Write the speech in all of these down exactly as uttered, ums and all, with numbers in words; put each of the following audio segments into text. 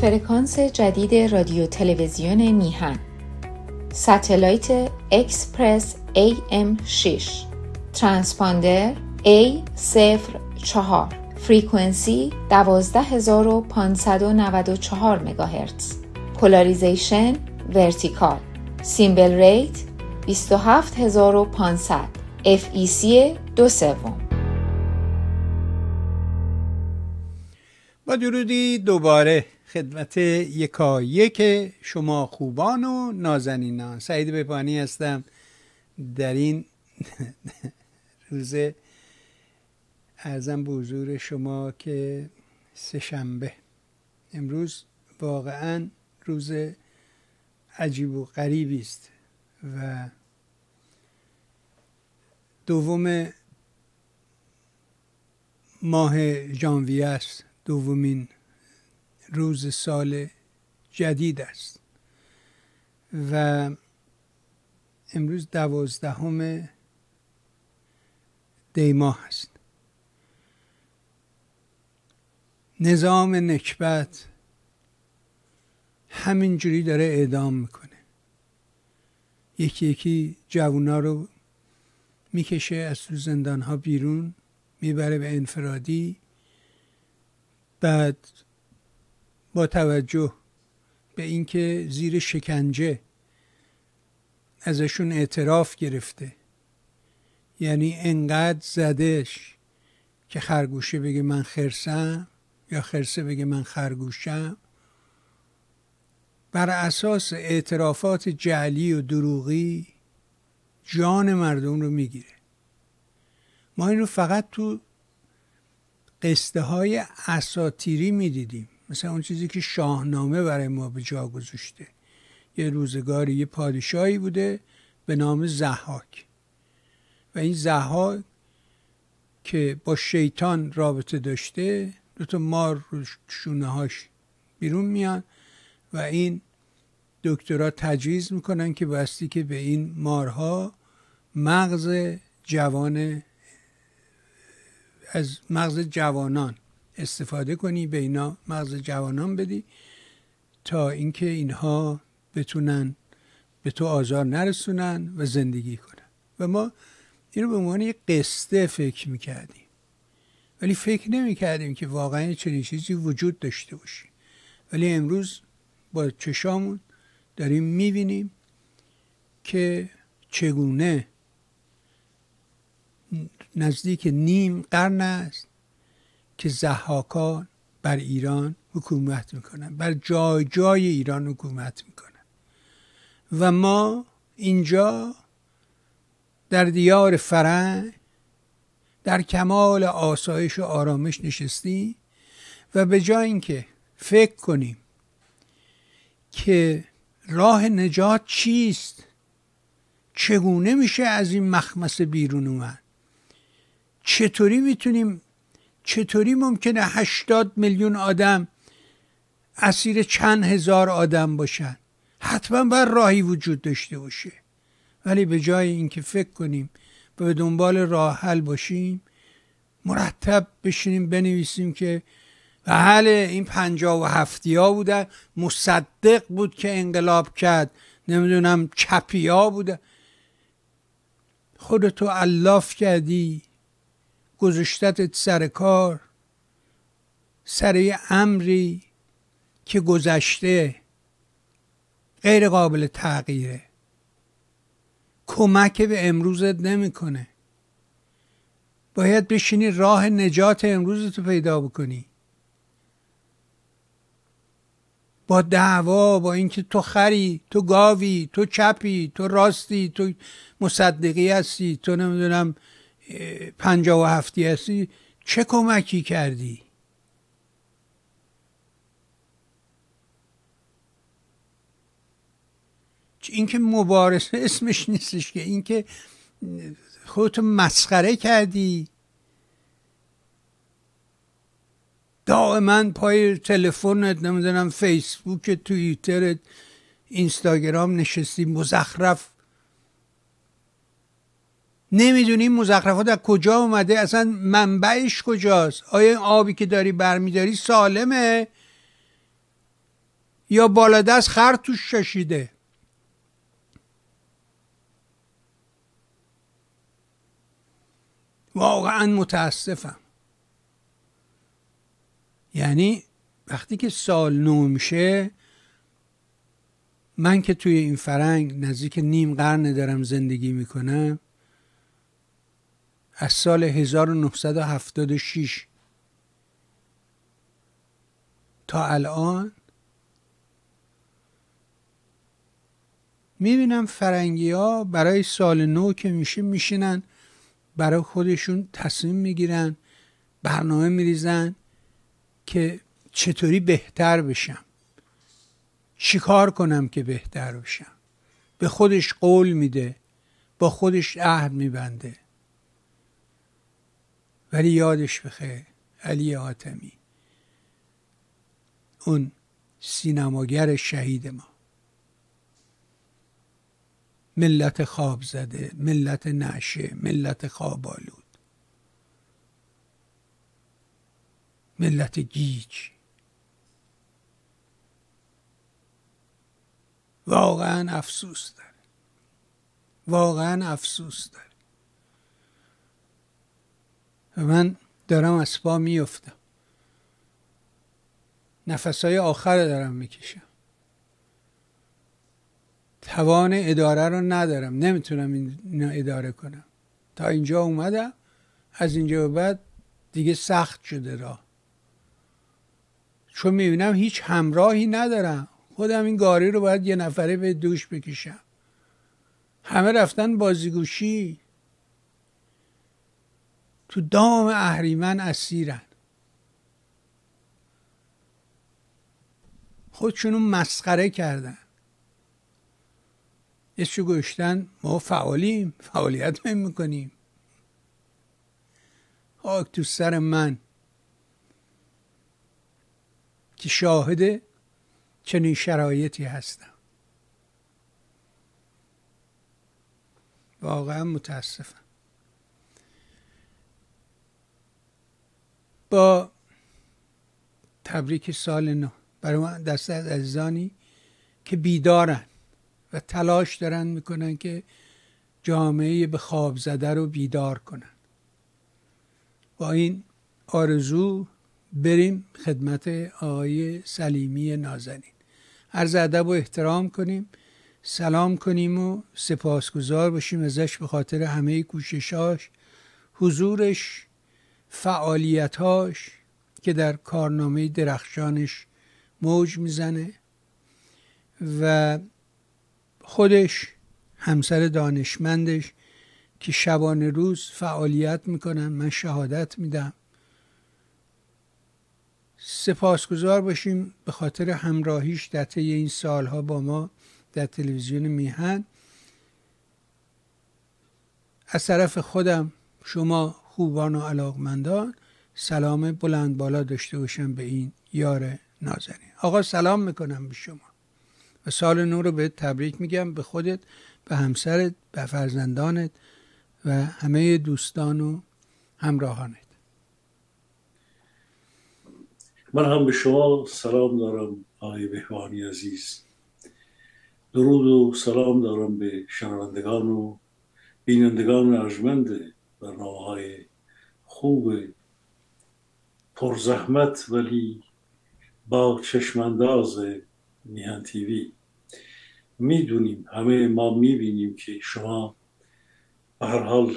فرکانس جدید رادیو تلویزیون میهن، ستلایت اکسپرس ای ام شش، ترانسپاندر ای صفر چهار، فریکونسی دوازده هزار و پانصد و نود و چهار مگاهرتز، پولاریزیشن ورتیکال، سیمبل ریت بیست و هفت هزار و پانصد، اف ای سی دو سوم. با درودی دوباره خدمت یکایک شما خوبان و نازنینان. سعید بهبانی هستم. در این روز عرضم به حضور شما که سه‌شنبه، امروز واقعا روز عجیب و غریبی است و دوم ماه ژانویه است، دومین روز سال جدید است و امروز دوازدهم دی ماه است. نظام نکبت همینجوری داره اعدام میکنه، یکی یکی جوونا رو میکشه از تو زندان ها بیرون، میبره به انفرادی، بعد با توجه به اینکه زیر شکنجه ازشون اعتراف گرفته، یعنی انقدر زدش که خرگوشه بگه من خرسم یا خرسه بگه من خرگوشم، بر اساس اعترافات جعلی و دروغی جان مردم رو میگیره. ما این رو فقط تو قصه های اساطیری میدیدیم، مثلا اون چیزی که شاهنامه برای ما به جا گذاشته. یه روزگاری یه پادشاهی بوده به نام ضحاک و این ضحاک که با شیطان رابطه داشته، دوتا مار رو شونه هاش بیرون میان و این دکترها تجویز میکنن که باستی که به این مارها مغز جوان از مغز جوانان استفاده کنی، به اینا مغز جوانان بدی تا اینکه اینها بتونن به تو آزار نرسونن و زندگی کنن. و ما اینو به عنوان یک قصه فکر میکردیم، ولی فکر نمیکردیم که واقعا چنین چیزی وجود داشته باشه. ولی امروز با چشامون داریم میبینیم که چگونه نزدیک نیم قرن است که ضحاکان بر ایران حکومت میکنن، بر جای جای ایران حکومت میکنن و ما اینجا در دیار فرنگ در کمال آسایش و آرامش نشستیم و به جای اینکه فکر کنیم که راه نجات چیست، چگونه میشه از این مخمصه بیرون اومد، چطوری میتونیم، چطوری ممکنه هشتاد میلیون آدم اسیر چند هزار آدم باشن، حتما باید راهی وجود داشته باشه. ولی به جای اینکه فکر کنیم و به دنبال راه حل باشیم، مرتب بشینیم بنویسیم که بله این پنجاه و هفتی ها بودن، مصدق بود که انقلاب کرد، نمیدونم چپی ها بودن. خودتو الاف کردی، گذاشتت سر کار، سر امری که گذشته، غیر قابل تغییره، کمک به امروزت نمیکنه. باید بشینی راه نجات امروزتو پیدا بکنی. با دعوا، با اینکه تو خری، تو گاوی، تو چپی، تو راستی، تو مصدقی هستی، تو نمیدونم پنجاه و هفتی هستی، چه کمکی کردی؟ این که مبارزه اسمش نیستش، که این که خودتو مسخره کردی، دائما پای تلفنت، نمیدونم فیسبوک، توییتر، اینستاگرام نشستی مزخرف. نمیدونی مزخرفات از کجا اومده، اصلا منبعش کجاست. آیا این آبی که داری برمیداری سالمه یا بالا دست خر توش شاشیده. واقعا متاسفم. یعنی وقتی که سال نو میشه، من که توی این فرنگ نزدیک نیم قرن دارم زندگی میکنم، از سال هزار و نهصد و هفتاد و شش تا الان میبینم فرنگی ها برای سال نو که میشه میشینن برای خودشون تصمیم میگیرن، برنامه میریزن که چطوری بهتر بشم، چیکار کنم که بهتر بشم. به خودش قول میده، با خودش عهد میبنده. ولی یادش بخیر علی حاتمی، اون سینماگر شهید ما، ملت خواب زده، ملت نعشه، ملت خواب آلود، ملت گیج، واقعا افسوس داره، واقعا افسوس داره. و من دارم از پا میافتم، نفسهای آخر دارم میکشم، توان اداره رو ندارم، نمیتونم اینو اداره کنم. تا اینجا اومدم، از اینجا به بعد دیگه سخت شده راه، چون میبینم هیچ همراهی ندارم. خودم این گاری رو باید یه نفره به دوش بکشم. همه رفتن بازیگوشی، تو دام اهریمن اسیرن، خودشونو مسخره کردن. یشو گوشتن ما فعالیم، فعالیت نمی میکنیم. خاک تو سر من که شاهد چنین شرایطی هستم. واقعا متاسفم. با تبریک سال نو برای من دست از عزیزانی که بیدارن و تلاش دارن میکنن که جامعه به خواب زده رو بیدار کنن. با این آرزو بریم خدمت آقای سلیمی نازنین، عرض ادب و احترام کنیم، سلام کنیم و سپاسگزار باشیم ازش به خاطر همه کوششاش، حضورش، فعالیتاش که در کارنامه درخشانش موج میزنه و خودش، همسر دانشمندش که شبانه روز فعالیت میکنن. من شهادت میدم. سپاسگزار باشیم به خاطر همراهیش در طی این سالها با ما در تلویزیون میهن. از طرف خودم شما خوبان و علاقمندان سلام بلند بالا داشته باشم به این یار نازنین. آقا سلام میکنم به شما و سال نو رو بهت تبریک میگم، به خودت، به همسرت، به فرزندانت و همه دوستان و همراهانت. من هم به شما سلام دارم آقای بهبانی عزیز. درود و سلام دارم به شنوندگان و بینندگان ارجمند برنامه‌های خوب پرزحمت ولی با چشمانداز میهن تیوی. میدونیم، همه ما میبینیم که شما به هر حال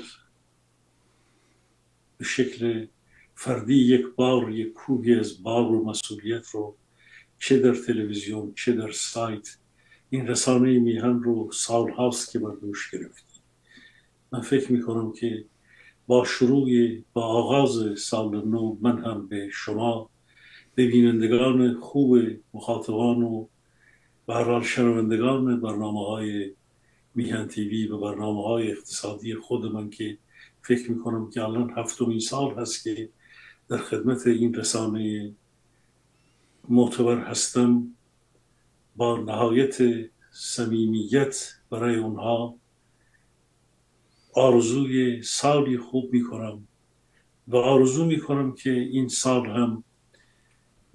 به شکل فردی یک بار یک کوهی از بار و مسئولیت رو چه در تلویزیون چه در سایت این رسانه میهن رو سال هاست که بر دوش گرفتیم. من فکر میکنم که با شروع با آغاز سال نو من هم به شما، به بینندگان خوب مخاطبان و به هر حال شنوندگان برنامه‌های میهن تیوی و برنامه‌های اقتصادی خود من که فکر میکنم که الان هفتمین سال هست که در خدمت این رسانه معتبر هستم، با نهایت صمیمیت برای اونها آرزوی سالی خوب میکنم و آرزو میکنم که این سال هم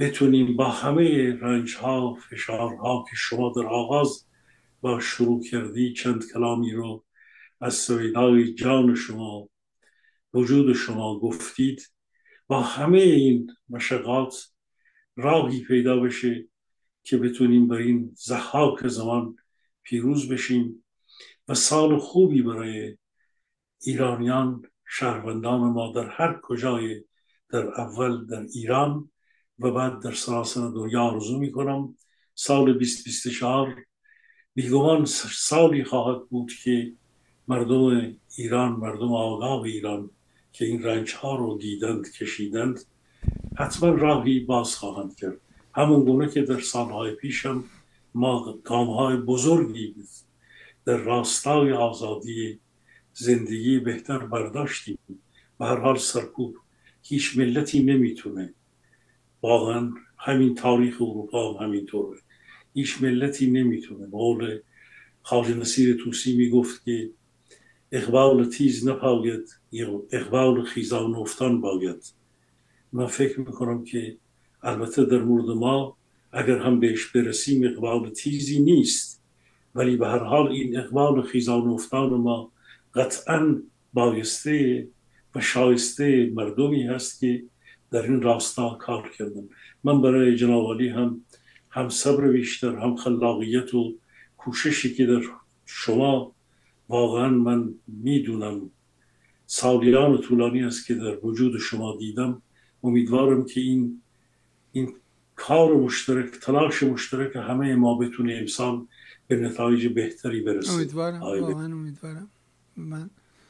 بتونیم با همه رنج ها فشارها که شما در آغاز با شروع کردی چند کلامی رو از سویدای جان شما، وجود شما گفتید، با همه این مشقات راهی پیدا بشه که بتونیم بر این ضحاک زمان پیروز بشیم و سال خوبی برای ایرانیان، شهروندان ما در هر کجای، در اول در ایران و بعد در سراسر دنیا آرزو می کنم. سال بیست بیست و چهار بیگمان سالی خواهد بود که مردم ایران، مردم آگاه ایران که این رنج ها رو دیدند، کشیدند، حتما راهی باز خواهند کرد. همون گونه که در سالهای پیشم ما گام های بزرگی در راستای آزادی زندگی بهتر برداشتیم. به هر حال سرکوب هیچ ملتی نمیتونه، واقعا همین تاریخ اروپا هم همینطوره، هیچ ملتی نمیتونه. به قول خواجه نصیر طوسی میگفت که اقبال تیز نپاید، اقبال خیزان افتان باید. من فکر میکنم که البته در مورد ما اگر هم بهش برسیم اقبال تیزی نیست، ولی به هر حال این اقبال خیزان افتان ما قطعاً بایسته و شایسته مردمی هست که در این راستا کار کردن. من برای جناب عالی هم هم صبر بیشتر، هم خلاقیت و کوششی که در شما واقعا من میدونم سالیان طولانی است که در وجود شما دیدم. امیدوارم که این این کار مشترک، تلاش مشترک همه ما بتونه امسال به نتایج بهتری برسه. امیدوارم، واقعا امیدوارم. من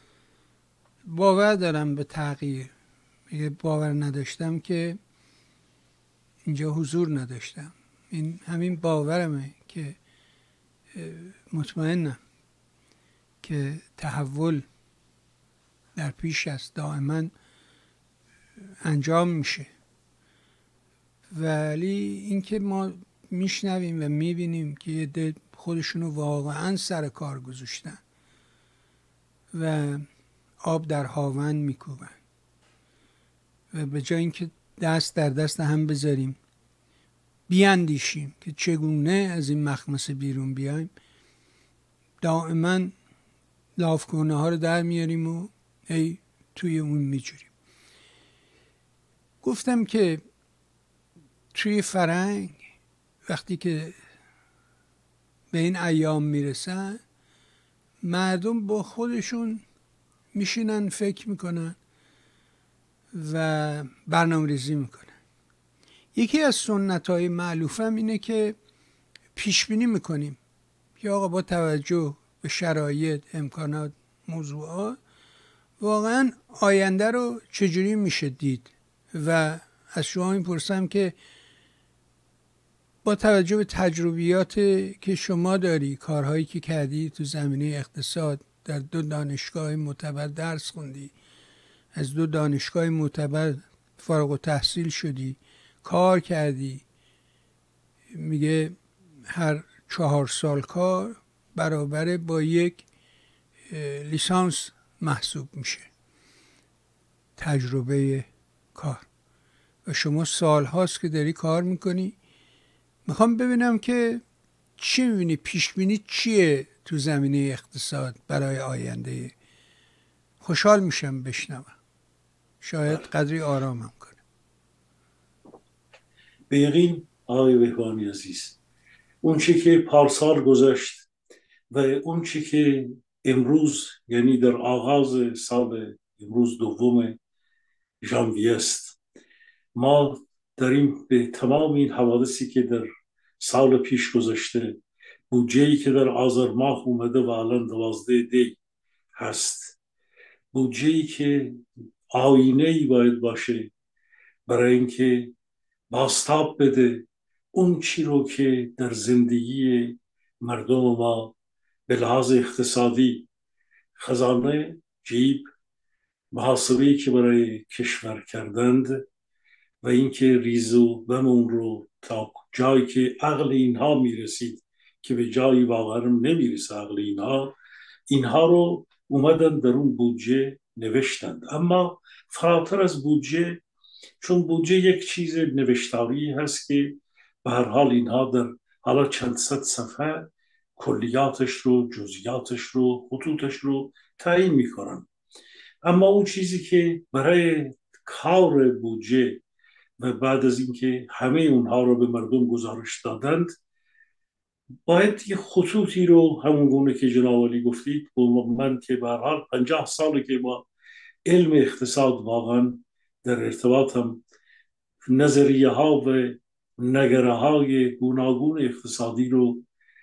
باور دارم به تغییر. اگه باور نداشتم که اینجا حضور نداشتم. این همین باورمه که مطمئنم که تحول در پیش است، دائما انجام میشه. ولی اینکه ما میشنویم و میبینیم که یه ده خودشونو واقعا سر کار گذاشتن و آب در هاون میکوبن و به جای اینکه دست در دست هم بذاریم بیاندیشیم که چگونه از این مخمسه بیرون بیایم، دائما لافکنه ها رو در میاریم و ای توی اون میجوریم. گفتم که توی فرهنگ وقتی که به این ایام میرسن مردم با خودشون میشینن فکر میکنن و برنامه ریزی میکنن. یکی از سنت های معلوفم اینه که پیش بینی میکنیم که آقا با توجه به شرایط، امکانات، موضوعات واقعا آینده رو چجوری میشه دید. و از شما میپرسم که با توجه به تجربیات که شما داری، کارهایی که کردی تو زمینه اقتصاد، در دو دانشگاه معتبر درس خوندی، از دو دانشگاه معتبر فارغ التحصیل شدی، کار کردی، میگه هر چهار سال کار برابر با یک لیسانس محسوب میشه تجربه کار. و شما سال هاست که داری کار میکنی. میخوام ببینم که چی میبینی، پیش بینی چیه تو زمینه اقتصاد برای آینده. خوشحال میشم بشنوم، شاید قدری آرامم کنه. به یقین آقای بهبانی عزیز، اون چی که پارسال گذشت و اون چی که امروز، یعنی در آغاز سال امروز دوم ژانویه است، ما داریم به تمام این حوادثی که در سال پیش گذشته، بودجه‌ای که در آذر ماه اومده و الان دوازده دی هست، بودجه‌ای که آینه‌ای باید باشه برای اینکه بازتاب بده اون چی رو که در زندگی مردم ما به لحاظ اقتصادی، خزانه، جیب، محاسبه‌ای که برای کشور کردند و اینکه ریز و بمون رو تا جایی که عقل اینها میرسید که به جایی واقعا نمیرسه عقل اینها، اینها رو اومدن در اون بودجه نوشتند. اما فراتر از بودجه چون بودجه یک چیز نوشتاری هست که به هر حال اینها در حالا چند صد صفحه کلیاتش رو، جزئیاتش رو، خطوطش رو تعیین میکنن. اما اون چیزی که برای کار بودجه و بعد از اینکه همه اونها رو به مردم گزارش دادند، باید یه خطوطی رو همون گونه که جناب علی گفتید، من که به هر حال پنجاه ساله که با علم اقتصاد واقعا در ارتباطم، نظریه ها و نگره های گوناگون اقتصادی رو،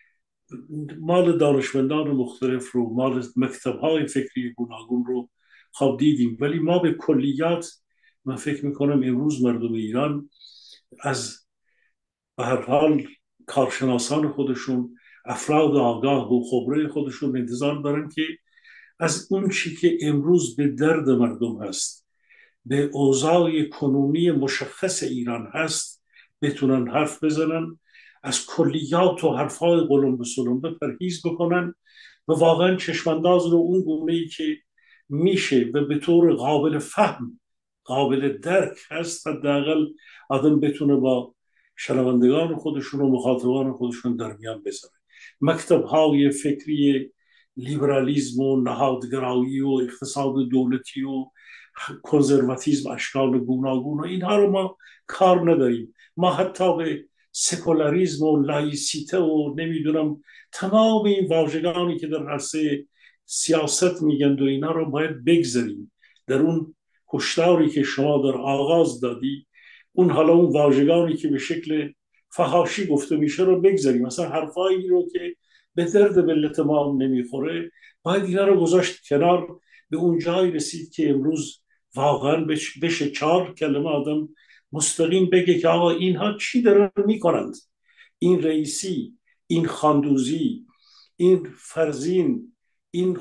مال دانشمندان مختلف رو، مال مکتب های فکری گوناگون رو خواب دیدیم، ولی ما به کلیات، من فکر میکنم امروز مردم ایران از به هر حال کارشناسان خودشون، افراد آگاه و خبره خودشون انتظار دارن که از اون چی که امروز به درد مردم هست، به اوضاع کنونی مشخص ایران هست، بتونن حرف بزنن، از کلیات و حرفای قلم به سلمبه پرهیز بکنن و واقعا چشمانداز رو اون گونه ای که میشه و به طور قابل فهم، قابل درک هست، حداقل آدم بتونه با شنوندگان خودشون و مخاطبان خودشون در میان بذاره. مکتب های فکری لیبرالیزم و نهادگرایی و اقتصاد دولتی و کنزرواتیسم اشکال گوناگون و اینها رو ما کار نداریم. ما حتی به سکولاریسم و لایسیته و نمیدونم تمام این واژگانی که در عرصه سیاست میگن و اینا رو باید بگذاریم. در اون هشداری که شما در آغاز دادی، اون حالا اون واژگانی که به شکل فحاشی گفته میشه رو بگذاریم، مثلا حرفایی رو که به درد ملت ما نمیخوره باید اینا رو گذاشت کنار. به اون جایی رسید که امروز واقعا بشه چهار کلمه آدم مستقیم بگه که آقا اینها چی دارن میکنند، این رئیسی، این خاندوزی، این فرزین، این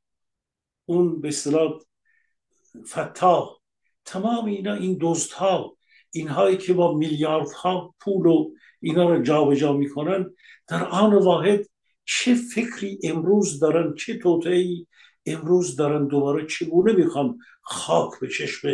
اون به اصطلاح فتاح، تمام اینا، این دزدها، اینهایی که با میلیاردها پول و اینا رو جابجا میکنن، در آن واحد چه فکری امروز دارن، چه توطئه‌ای امروز دارن، دوباره چگونه میخوان خاک به چشم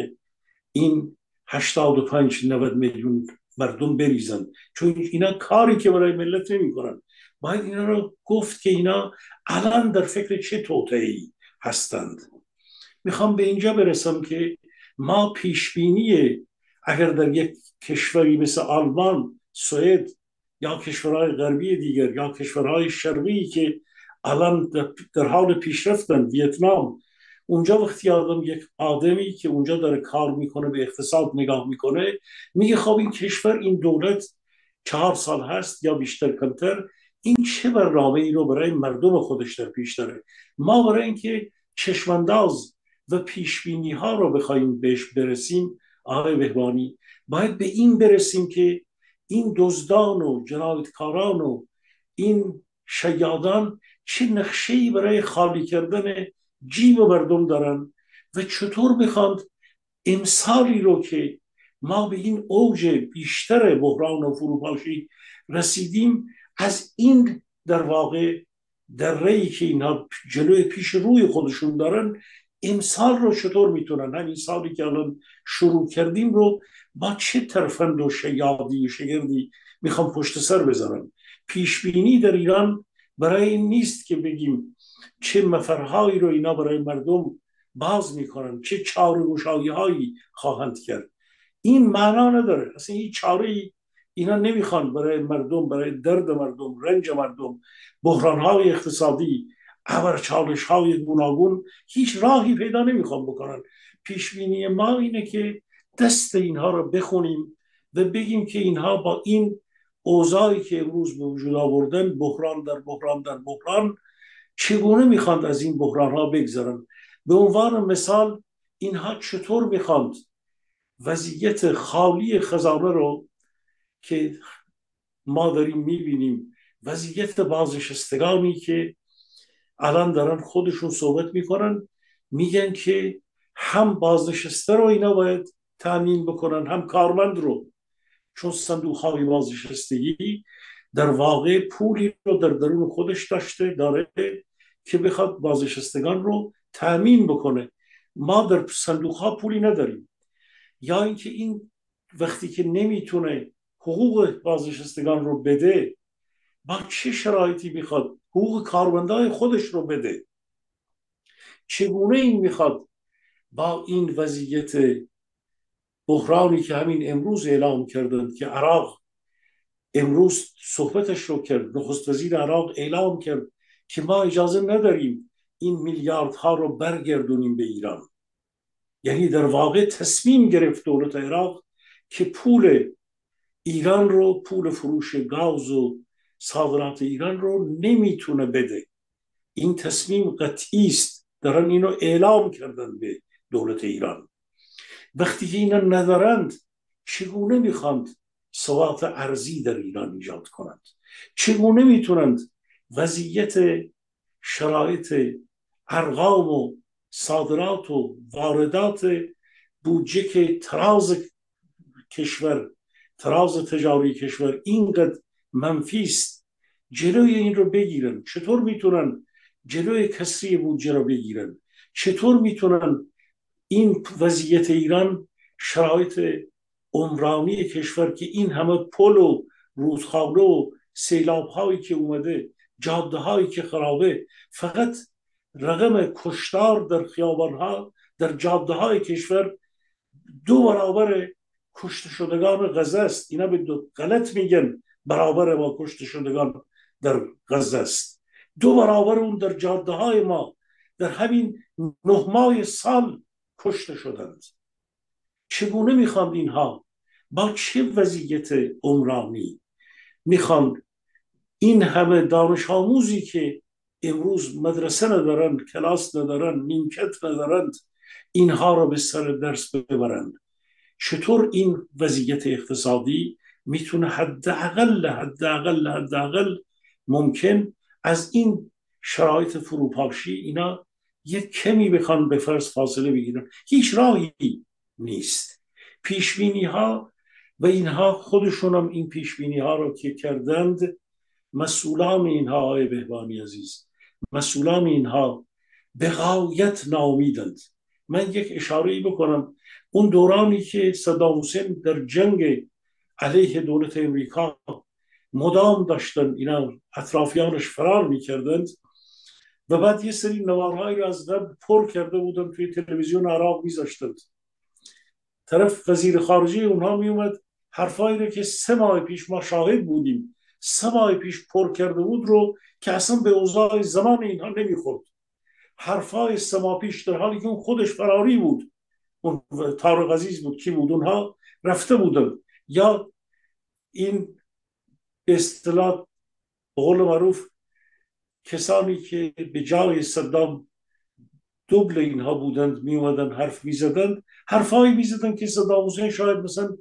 این هشتاد و پنج نود میلیون مردم بریزن. چون اینا کاری که برای ملت نمیکنن. باید اینا رو گفت که اینا الان در فکر چه توطئه‌ای هستند. میخوام به اینجا برسم که ما پیشبینی اگر در یک کشوری مثل آلمان، سوئد یا کشورهای غربی دیگر یا کشورهای شرقی که الان در حال پیشرفتن، ویتنام، اونجا وقتی آدم یک آدمی که اونجا داره کار میکنه به اقتصاد نگاه میکنه، میگه خب این کشور، این دولت چهار سال هست یا بیشتر کمتر، این چه برنامه ای رو برای مردم خودش در پیش داره. ما برای اینکه چشمانداز و پیشبینی ها رو بخوایم بهش برسیم، آقای بهبانی، باید به این برسیم که این دزدان و جنایتکاران و این شیادان چه نقشه‌ای برای خالی کردن جیب مردم دارن و چطور میخواند امسالی رو که ما به این اوج بیشتر بحران و فروپاشی رسیدیم، از این در واقع در رئی که اینها جلوی پیش روی خودشون دارن، امسال رو چطور میتونن، همین سالی که الان شروع کردیم رو، با چه ترفند و شیادی و شگردی میخوام پشت سر بذارن. پیشبینی در ایران برای این نیست که بگیم چه مفرهایی رو اینا برای مردم باز میکنن، چه چاره گشایی هایی خواهند کرد. این معنا نداره. اصلا این چاره اینا نمیخوان برای مردم، برای درد مردم، رنج مردم، بحران های اقتصادی، ابر چالش های گوناگون، هیچ راهی پیدا نمیخوان بکنن. پیشبینی ما اینه که دست اینها رو بخونیم و بگیم که اینها با این اوضاعی که امروز به وجود آوردن، بحران در بحران در بحران، چگونه میخواند از این بحران ها بگذرن. به عنوان مثال اینها چطور میخواند وضعیت خالی خزانه رو که ما داریم میبینیم، وضعیت بازنشستگانی که الان دارن خودشون صحبت میکنن، میگن که هم بازنشسته رو اینا باید تامین بکنن، هم کارمند رو، چون صندوق های بازنشستگی در واقع پولی رو در درون خودش داشته داره که بخواد بازنشستگان رو تامین بکنه. ما در صندوق ها پولی نداریم. یا اینکه این وقتی که نمیتونه حقوق بازنشستگان رو بده، با چه شرایطی میخواد حقوق کارمندای خودش رو بده؟ چگونه این میخواد با این وضعیت بحرانی که همین امروز اعلام کردند که عراق امروز صحبتش رو کرد، نخست وزیر عراق اعلام کرد که ما اجازه نداریم این میلیاردها رو برگردونیم به ایران. یعنی در واقع تصمیم گرفت دولت عراق که پول ایران رو، پول فروش گاز و صادرات ایران رو نمیتونه بده. این تصمیم قطعی است، دارن اینو اعلام کردن به دولت ایران. وقتی که اینا ندارند، چگونه میخواند ثبات ارضی در ایران ایجاد کنند؟ چگونه میتونند وضعیت شرایط ارقام و صادرات و واردات بودجه که تراز کشور، تراز تجاری کشور اینقدر منفی است، جلوی این رو بگیرن؟ چطور میتونن جلوی کسری بودجه رو بگیرن؟ چطور میتونن این وضعیت ایران، شرایط عمرانی کشور که این همه پل و رودخانه و سیلاب هایی که اومده، جاده هایی که خرابه، فقط رقم کشتار در خیابان ها، در جاده های کشور دو برابر کشته شدگان غزه است. اینا به دو غلط میگن برابر با کشته شدگان در غزه است. دو برابر اون در جاده های ما در همین نه ماه سال کشته شدند. چگونه میخواند اینها با چه وضعیت عمرانی میخواند این همه دانش آموزی که امروز مدرسه ندارند، کلاس ندارند، نیمکت ندارند، اینها را به سر درس ببرند؟ چطور این وضعیت اقتصادی میتونه حداقل حداقل حداقل ممکن از این شرایط فروپاشی اینا یک کمی بخوان به فرض فاصله بگیرن؟ هیچ راهی نیست. پیشبینی ها و اینها خودشون هم این پیشبینی ها رو که کردند، مسئولان اینها، آقای بهبانی عزیز، مسئولان اینها به غایت ناامیدند. من یک اشاره بکنم، اون دورانی که صدام حسین در جنگ علیه دولت امریکا مدام داشتن اینا اطرافیانش فرار میکردند و بعد یه سری نوارهایی رو از قبل پر کرده بودن توی تلویزیون عراق میذاشتند، طرف وزیر خارجه اونها میومد حرفایی رو که سه ماه پیش ما شاهد بودیم، سه ماه پیش پر کرده بود رو که اصلا به اوضاع زمان اینها نمیخورد. حرفای سه ماه پیش در حالی که اون خودش فراری بود، اون طارق عزیز بود، کی بود، اونها رفته بودن. یا این به اصطلاح به قول معروف کسانی که به جای صدام دوبل اینها بودند می اومدن حرف می زدن، حرفایی می زدن که صدام حسین شاید مثلا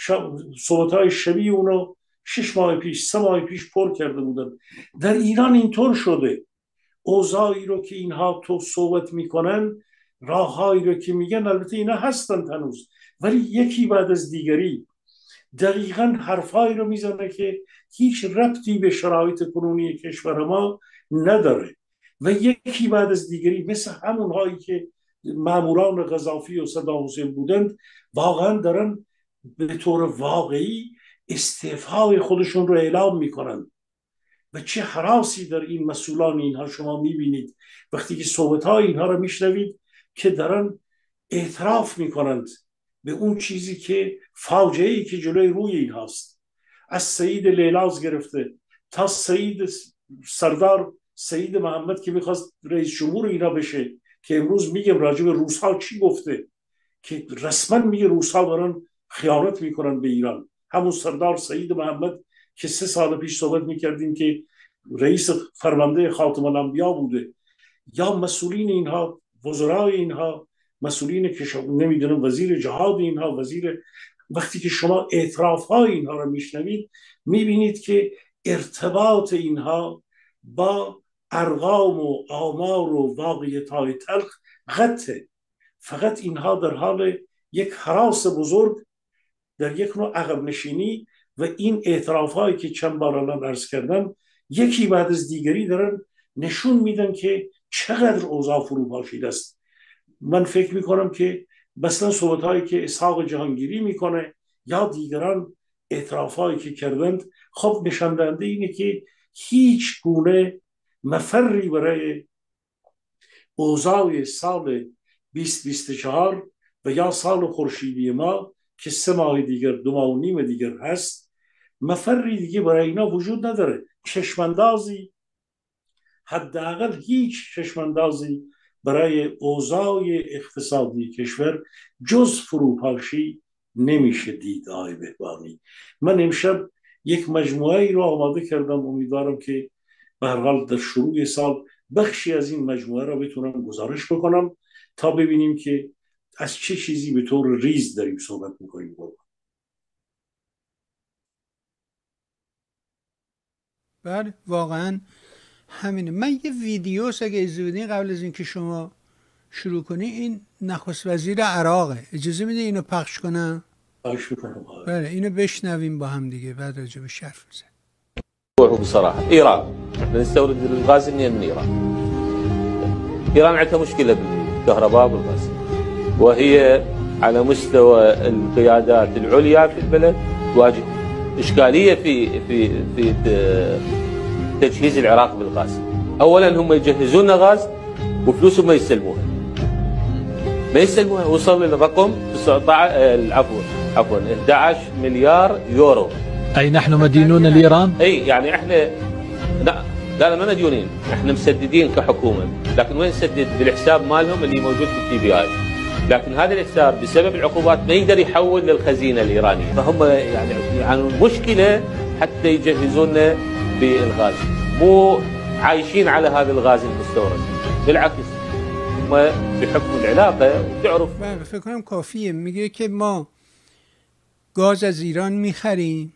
صحبتهای شبیه اونو شش ماه پیش سه ماه پیش پر کرده بودن. در ایران اینطور شده، اوضاعی رو که اینها تو صحبت میکنن، راههایی رو که میگن، البته اینا هستند هنوز، ولی یکی بعد از دیگری دقیقاً حرفهایی رو میزنه که هیچ ربطی به شرایط کنونی کشور ما نداره و یکی بعد از دیگری مثل همون هایی که ماموران قذافی و صدام حسین بودند، واقعا دارن به طور واقعی استعفای خودشون رو اعلام میکنن. و چه هراسی در این مسئولان اینها شما میبینید وقتی که صحبتهای اینها رو میشنوید که دارن اعتراف میکنند به اون چیزی که فاجعه‌ای که جلوی روی اینهاست. از سید لیلاز گرفته تا سید سردار سید محمد که میخواست رئیس جمهور اینا بشه، که امروز میگم راجع به روس‌ها چی گفته، که رسما میگه روس‌ها دارن خیانت میکنن به ایران. همون سردار سید محمد که سه سال پیش صحبت میکردیم که رئیس فرمانده خاتم الانبیا بوده، یا مسئولین اینها، وزرای اینها، مسئولین که نمیدونم وزیر جهاد اینها، وزیر، وقتی که شما اعتراف های اینها رو میشنوید میبینید که ارتباط اینها با ارقام و آمار و واقعیت های تلخ قطعه. فقط اینها در حال یک هراس بزرگ، در یک نوع عقب نشینی و این اعتراف هایی که چند بار الان عرض کردم یکی بعد از دیگری دارن نشون میدن که چقدر اوضاع فروپاشیده است. من فکر میکنم که مثلا صحبت هایی که اسحاق جهانگیری میکنه یا دیگران اعترافایی که کردند، خب نشان دهنده اینه که هیچ گونه مفری برای اوضاع سال بیست بیست و چهار و یا سال خورشیدی ما که سه ماه دیگر، دو ماه و نیم دیگر هست، مفری دیگه برای اینا وجود نداره. چشماندازی، حداقل هیچ چشماندازی برای اوضاع اقتصادی کشور جز فروپاشی نمیشه دید. آقای بهبانی، من امشب یک مجموعه ای رو آماده کردم، امیدوارم که به هر حال در شروع سال بخشی از این مجموعه را بتونم گزارش بکنم تا ببینیم که از چه چیزی به طور ریز داریم صحبت میکنیم. بله واقعا همینه. من یه ویدیو اگه اجازه بدین قبل از اینکه شما شروع کنی، این نخست وزیر عراقه، اجازه میده اینو پخش کنم؟ خواهش میکنم. بله اینو بشنویم با هم دیگه، بعد راجع به حرف بزنیم. بصراحه ايران نستورد الغاز منين؟ من ايران. ايران عندها مشكله بالكهرباء والغاز، وهي على مستوى القيادات العليا في البلد تواجه اشكاليه في في في تجهيز العراق بالغاز. اولا هم يجهزون غاز وفلوسهم ما يستلموها. ما يستلموها، وصل للرقم تسعة عشر عفوا عفوا أحد عشر مليار يورو. أي نحن مدينون لإيران؟ أي يعني إحنا لا لا ما مديونين، إحنا مسددين كحكومة، لكن وين نسدد؟ بالحساب مالهم اللي موجود في التي بي آي، لكن هذا الحساب بسبب العقوبات ما يقدر يحول للخزينة الإيرانية، فهم يعني يعني مشكلة حتى يجهزونا بالغاز، مو عايشين على هذا الغاز المستورد، بالعكس هم بحكم العلاقة وتعرف. بله فکر کنم کافیه. میگه که ما گاز از ایران میخریم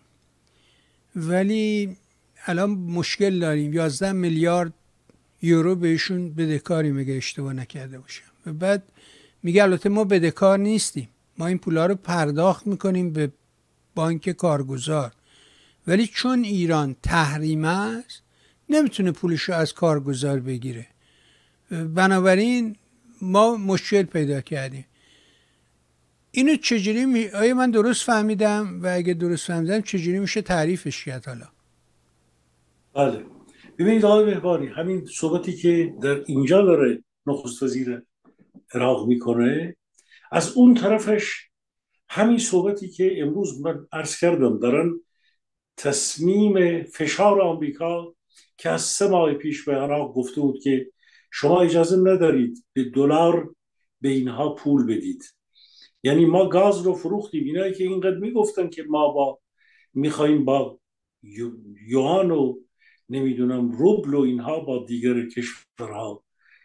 ولی الان مشکل داریم، یازده میلیارد یورو بهشون بدهکاری، میگه اشتباه نکرده باشم. و بعد میگه البته ما بدهکار نیستیم، ما این پولا رو پرداخت میکنیم به بانک کارگزار، ولی چون ایران تحریم است نمیتونه پولشو از کارگزار بگیره، بنابراین ما مشکل پیدا کردیم. اینو چجوری می... آیا من درست فهمیدم؟ و اگه درست فهمیدم چجوری میشه تعریفش کرد حالا؟ بله ببینید آقای بهبانی، همین صحبتی که در اینجا داره نخست وزیر عراق میکنه، از اون طرفش همین صحبتی که امروز من عرض کردم دارن تصمیم فشار آمریکا که از سه ماه پیش به عراق گفته بود که شما اجازه ندارید به دلار به اینها پول بدید، یعنی ما گاز رو فروختیم، اینایی که اینقدر میگفتن که ما با میخوایم با یوان و نمیدونم روبل و اینها با دیگر کشورها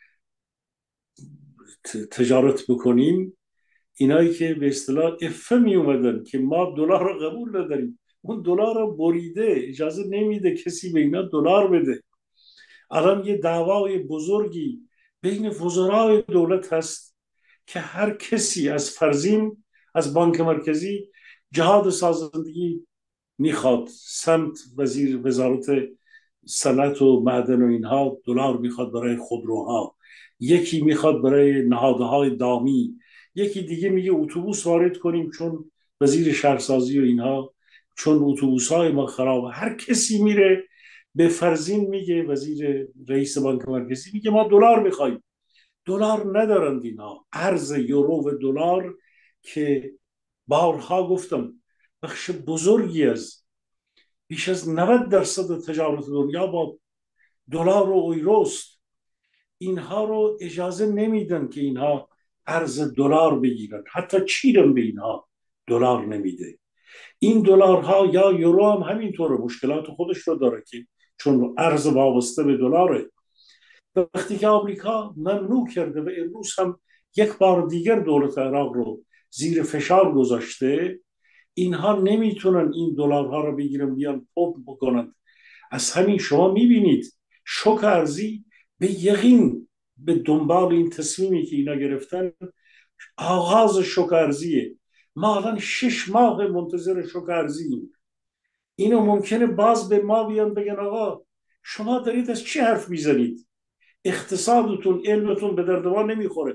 تجارت بکنیم، اینایی که به اصطلاح افه می اومدن که ما دلار رو قبول نداریم، اون دلار رو بریده، اجازه نمیده کسی به اینا دلار بده. الان یه دعوای بزرگی بین وزرای دولت هست که هر کسی از فرزین از بانک مرکزی جهاد سازندگی میخواد، سمت وزیر وزارت صنعت و معدن و اینها دلار میخواد برای خودروها، یکی میخواد برای نهادهای دامی، یکی دیگه میگه اتوبوس وارد کنیم چون وزیر شهرسازی و اینها چون اتوبوس‌های ما خرابه. هر کسی میره به فرزین میگه، وزیر رئیس بانک مرکزی میگه ما دلار میخوایم. دلار ندارند اینا، ارز یورو و دلار که بارها گفتم بخش بزرگی از بیش از نود درصد تجارت دنیا با دلار و ایروست، اینها رو اجازه نمیدن که اینها ارز دلار بگیرن، حتی چین به اینها دلار نمیده. این دلارها یا یورو هم همینطوره، مشکلات خودش رو داره که چون ارز وابسته به دلاره. وقتی که آمریکا ممنوع کرده و امروز هم یک بار دیگر دولت عراق رو زیر فشار گذاشته، اینها نمیتونن این دلارها رو بگیرن بیان پمپ بکنن. از همین شما میبینید شوک ارزی به یقین به دنبال این تصمیمی که اینا گرفتن آغاز شوک ارزیه. ما الان شش ماه منتظر شوک ارزییم. اینو ممکنه باز به ما بیان بگن آقا شما دارید از چی حرف میزنید؟ اقتصادتون، علمتون به درد ما نمیخوره.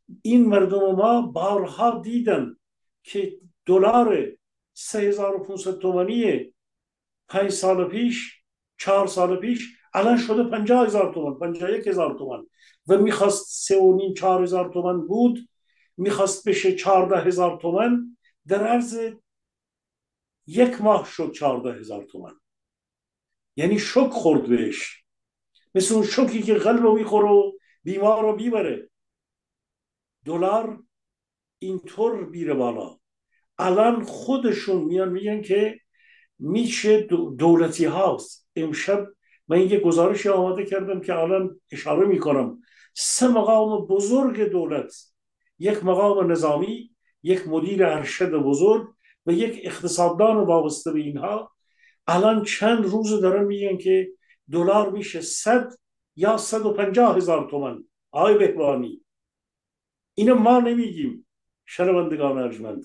این مردم ما بارها دیدن که دلار سه هزار و پانصد تومانی پنج سال پیش، چهار سال پیش، الان شده پنجاه هزار تومان، پنجاه و یک هزار تومان و میخواست سه و نیم چهار هزار تومان بود، میخواست بشه چهارده هزار تومان، در عرض یک ماه شد چهارده هزار تومان. یعنی شوک خورد بهش، مثل اون شوکی که قلب رو میخوره و بیمار رو بیبره. دلار اینطور بیره بالا. الان خودشون میان میگن که میشه دولتی هاست. امشب من یه گزارش آماده کردم که الان اشاره میکنم. سه مقام بزرگ دولت، یک مقام نظامی، یک مدیر ارشد بزرگ و یک اقتصاددان وابسته به اینها، الان چند روز دارن میگن که دلار میشه صد یا صد و پنجاه هزار تومان. آقای بهبانی، اینو ما نمیگیم، شنوندگان ارجمند،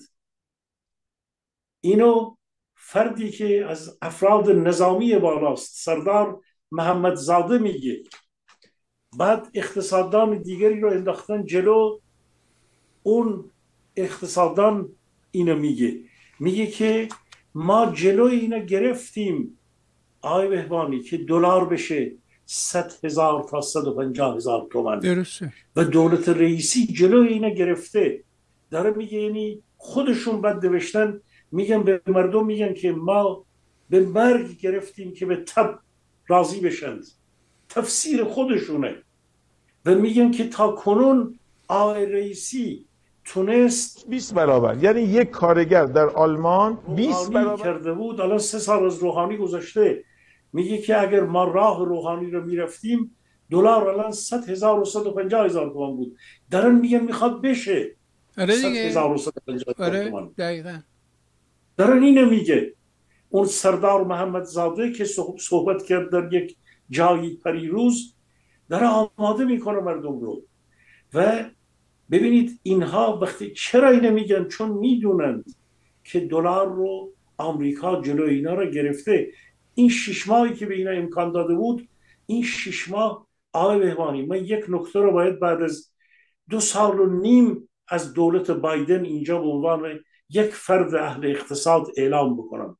اینو فردی که از افراد نظامی بالاست، سردار محمد زاده میگه. بعد اقتصاددان دیگری رو انداختن جلو، اون اقتصاددان اینو میگه، میگه که ما جلو اینو گرفتیم آقای بهبانی که دلار بشه صد هزار تا صد و پنجاه هزار تومان. درسته. و دولت رئیسی جلو اینو گرفته. داره میگه یعنی خودشون بد نوشتن، میگن به مردم، میگن که ما به مرگ گرفتیم که به تب راضی بشند. تفسیر خودشونه. و میگن که تا کنون آقای رئیسی تونست بیست برابر، یعنی یک کارگر در آلمان بیست برابر کرده بود. الان سه سال از روحانی گذشته، میگه که اگر ما راه روحانی رو میرفتیم دلار الان صد هزار و صد و پنجاه هزار تومان بود. دارن میگن میخواد بشه آره صد دیگه. هزار و صد و پنجاه هزار آره تومان. دقیقاً دارن اینو میگه. اون سردار محمد زاده که صحبت کرد در یک جایی پریروز، داره آماده میکنه مردم رو. و ببینید اینها وقتی چرا اینو میگن، چون میدونند که دلار رو آمریکا جلو اینا رو گرفته. این شش ماهی که به اینا امکان داده بود، این شش ماه آقای بهبانی، من یک نکته رو باید بعد از دو سال و نیم از دولت بایدن اینجا به عنوان یک فرد اهل اقتصاد اعلام بکنم.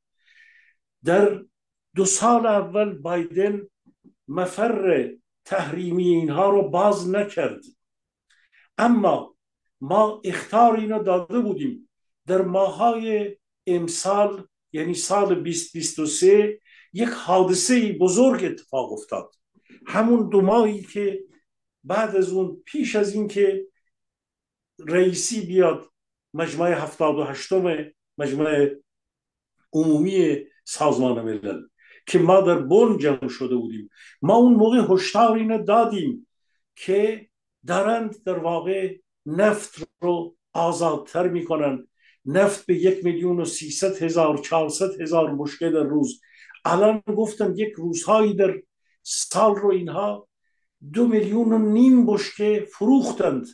در دو سال اول بایدن مفر تحریمی اینها رو باز نکرد، اما ما اخطار اینو داده بودیم. در ماهای امسال، یعنی سال بیست بیست و سه، یک حادثه بزرگ اتفاق افتاد. همون دو ماهی که بعد از اون، پیش از این که رئیسی بیاد مجمع هفتاد و هشتم مجمع عمومی سازمان ملل که ما در بن جمع شده بودیم، ما اون موقع هشدار اینو دادیم که دارند در واقع نفت رو آزادتر میکنن. نفت به یک میلیون و سیصد هزار چهارصد هزار بشکه در روز. الان گفتن یک روزهایی در سال رو اینها دو میلیون و نیم بشکه فروختند.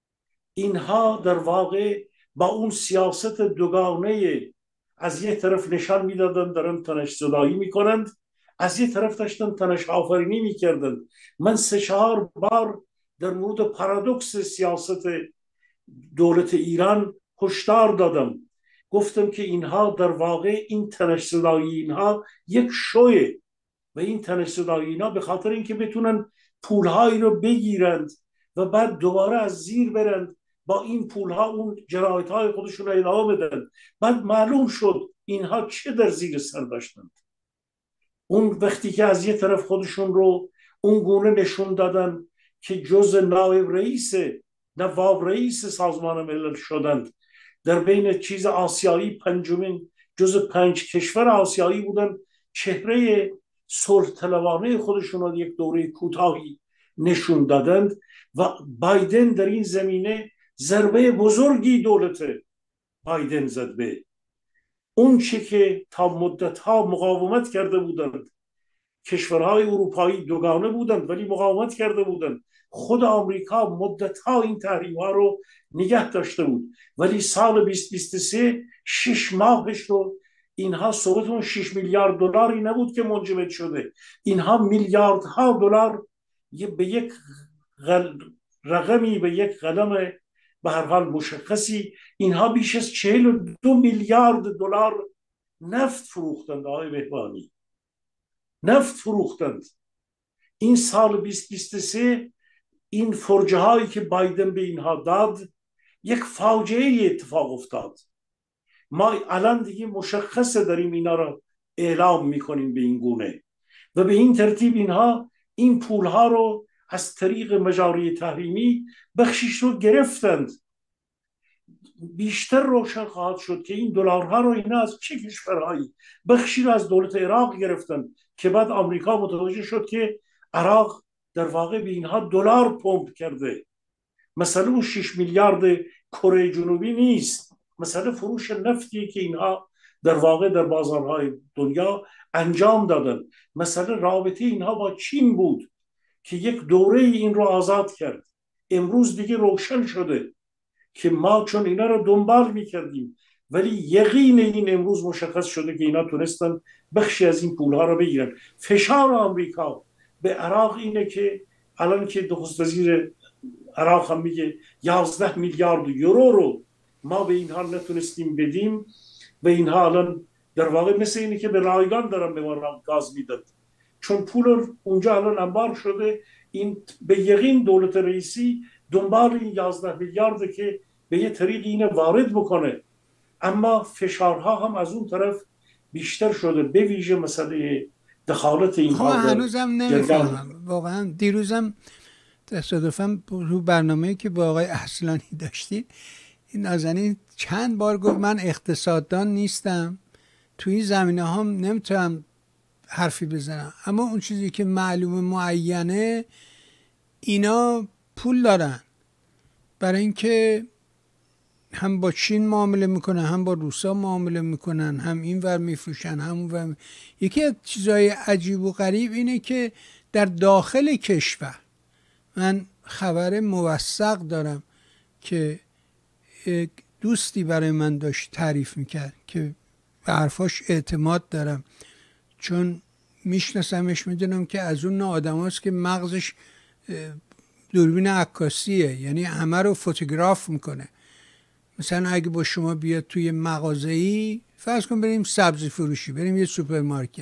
اینها در واقع با اون سیاست دوگانه، از یک طرف نشان میدادن دارن تنش زدایی میکنند، از یک طرف داشتن تنش آفرینی میکردند. من سه چهار بار در مورد پارادوکس سیاست دولت ایران هشدار دادم، گفتم که اینها در واقع این تنش زدایی اینها یک شوه و این تنش زدایی اینها به خاطر اینکه بتونن پولهایی رو بگیرند و بعد دوباره از زیر برند، با این پولها اون جنایت‌های خودشون رو ادامه بدن. بعد معلوم شد اینها چه در زیر سر داشتند. اون وقتی که از یه طرف خودشون رو اون گونه نشون دادن که جز نایب رئیس نواب رئیس سازمان ملل شدند، در بین چیز آسیایی پنجمین جز پنج کشور آسیایی بودن، چهره صلح طلبانه خودشون رو یک دوره کوتاهی نشون دادند. و بایدن در این زمینه ضربه بزرگی دولت بایدن زد به اون چه که تا مدتها مقاومت کرده بودند. کشورهای اروپایی دوگانه بودند ولی مقاومت کرده بودند. خود آمریکا مدتها این تحریم‌ها رو نگه داشته بود، ولی سال بیست بیست و سه شش ماهش رو اینها صحبتون شش میلیارد دلاری نبود که منجمد شده، اینها میلیاردها دلار به یک غل... رقمی به یک قلم به هر حال مشخصی اینها بیش از چهل و دو میلیارد دلار نفت فروختند. آقای بهبانی نفت فروختند. این سال بیست بیست و سه این فرجه هایی که بایدن به اینها داد یک فاجعه اتفاق افتاد. ما الان دیگه مشخصه داریم اینا رو اعلام میکنیم به این گونه و به این ترتیب اینها این پول ها رو از طریق مجاری تحریمی بخشش رو گرفتند. بیشتر روشن خواهد شد که این دلارها رو اینا از چه کشورهایی، بخشی رو از دولت عراق گرفتند که بعد آمریکا متوجه شد که عراق در واقع به اینها دلار پمپ کرده. مثلا اون شش میلیارد کره جنوبی نیست، مثلا فروش نفتی که اینها در واقع در بازارهای دنیا انجام دادن. مثلا رابطه اینها با چین بود که یک دوره این رو آزاد کرد. امروز دیگه روشن شده که ما چون اینا رو دنبال میکردیم ولی یقین این امروز مشخص شده که اینا تونستن بخشی از این پولها رو بگیرن. فشار آمریکا به عراق اینه که الان که نخست وزیر عراق هم میگه یازده میلیارد یورو رو ما به اینها نتونستیم بدیم و اینها الان در واقع مثل اینه که به رایگان دارن به ما گاز میداد، چون پول اونجا الان انبار شده. این به یقین دولت رئیسی دنبال این یازده میلیارد که به یه طریقی اینه وارد بکنه، اما فشارها هم از اون طرف بیشتر شده، به ویژه مسئله دخالت اینها. خب هنوزم نمیفهمم واقعا. دیروزم تصادفاً رو برنامه‌ای که با آقای اصلانی داشتی این نازنین چند بار گفت من اقتصاددان نیستم، توی این زمینه هم نمیتونم حرفی بزنم، اما اون چیزی که معلوم معینه اینا پول دارن برای اینکه هم با چین معامله میکنن، هم با روسا معامله میکنن، هم این ور میفروشن هم اون ور می... یکی از چیزای عجیب و غریب اینه که در داخل کشور، من خبر موثق دارم که دوستی برای من داشت تعریف میکرد که به حرفاش اعتماد دارم چون میشناسمش، میدونم که از اون نوع آدم هاست که مغزش دوربین عکاسیه، یعنی همه رو فوتوگراف میکنه. مثلا اگه با شما بیاد توی مغازه‌ای، فرض کن بریم سبزی فروشی، بریم یه سوپرمارکت،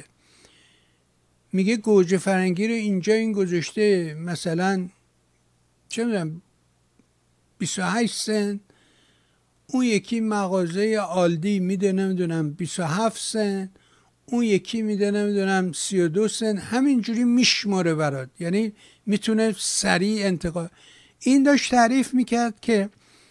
میگه گوجه فرنگی رو اینجا این گذاشته مثلا چه میدونم بیست و هشت سنت، اون یکی مغازه آلدی میده نمیدونم بیست و هفت سنت، اون یکی میده نمیدونم سی و دو سنت، همینجوری میشماره برات، یعنی میتونه سریع انتقال. این داشت تعریف میکرد که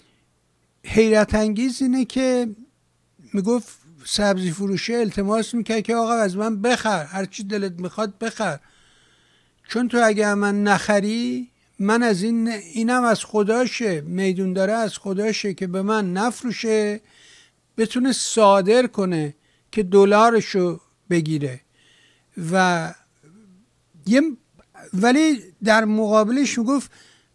حیرت انگیز اینه که میگفت سبزی فروشه التماس میکرد که آقا از من بخر، هرچی دلت میخواد بخر، چون تو اگه من نخری من از این اینم از خداشه، میدون داره از خداشه که به من نفروشه بتونه صادر کنه که دلارشو بگیره. و یه ولی در مقابلش میگفت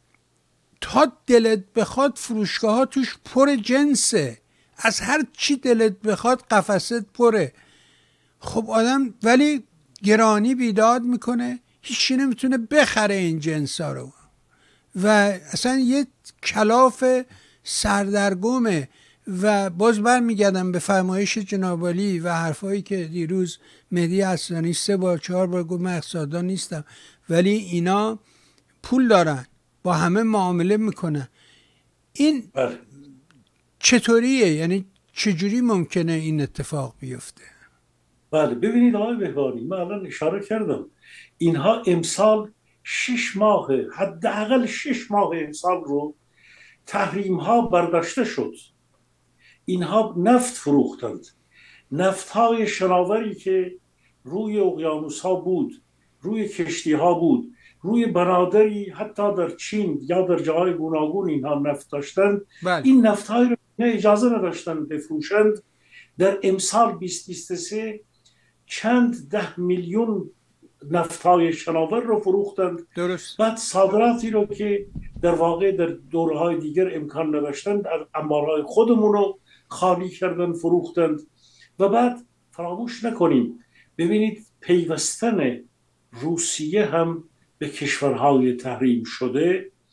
تا دلت بخواد فروشگاه ها توش پر جنسه، از هر چی دلت بخواد قفست پره. خب آدم ولی گرانی بیداد میکنه، هیچی نمیتونه بخره این جنس ها رو و اصلا یه کلاف سردرگمه. و باز برمیگردم به فرمایش جناب عالی و حرفایی که دیروز مهدی اصلانی سه بار چهار بار گفت من اقتصاددان نیستم، ولی اینا پول دارن، با همه معامله میکنن. این بله. چطوریه؟ یعنی چجوری ممکنه این اتفاق بیفته؟ بله ببینید آقای بهبانی، من الان اشاره کردم اینها امسال شش ماه، حداقل شش ماه امسال رو تحریم ها برداشته شد. اینها نفت فروختند، نفت های شناوری که روی اقیانوس ها بود، روی کشتی ها بود، روی بنادری حتی در چین یا در جاهای گوناگون اینها نفت داشتند. بله. این نفت های رو اجازه نداشتند بفروشند. در امسال بیست بیست و سه چند ده میلیون نفت های شناور رو فروختند. درست. بعد صادراتی رو که در واقع در دورهای دیگر امکان نداشتند، انبارهای خودمون رو خالی کردن فروختند. و بعد فراموش نکنیم ببینید پیوستن روسیه هم به کشورهای تحریم شده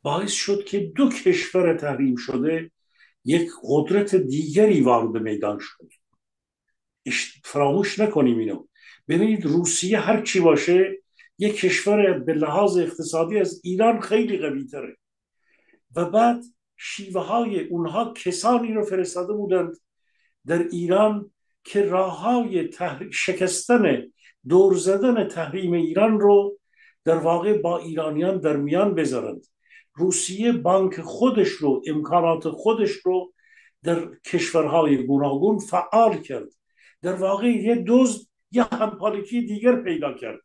باعث شد که دو کشور تحریم شده یک قدرت دیگری وارد میدان شد. فراموش نکنیم اینو. ببینید روسیه هر چی باشه یک کشور به لحاظ اقتصادی از ایران خیلی قوی تره و بعد شیوه های اونها کسانی رو فرستاده بودند در ایران که راه های تحر... شکستن دور زدن تحریم ایران رو در واقع با ایرانیان در میان بذارند. روسیه بانک خودش رو، امکانات خودش رو در کشورهای گوناگون فعال کرد. در واقع یه دزد یه همپالکی دیگر پیدا کرد،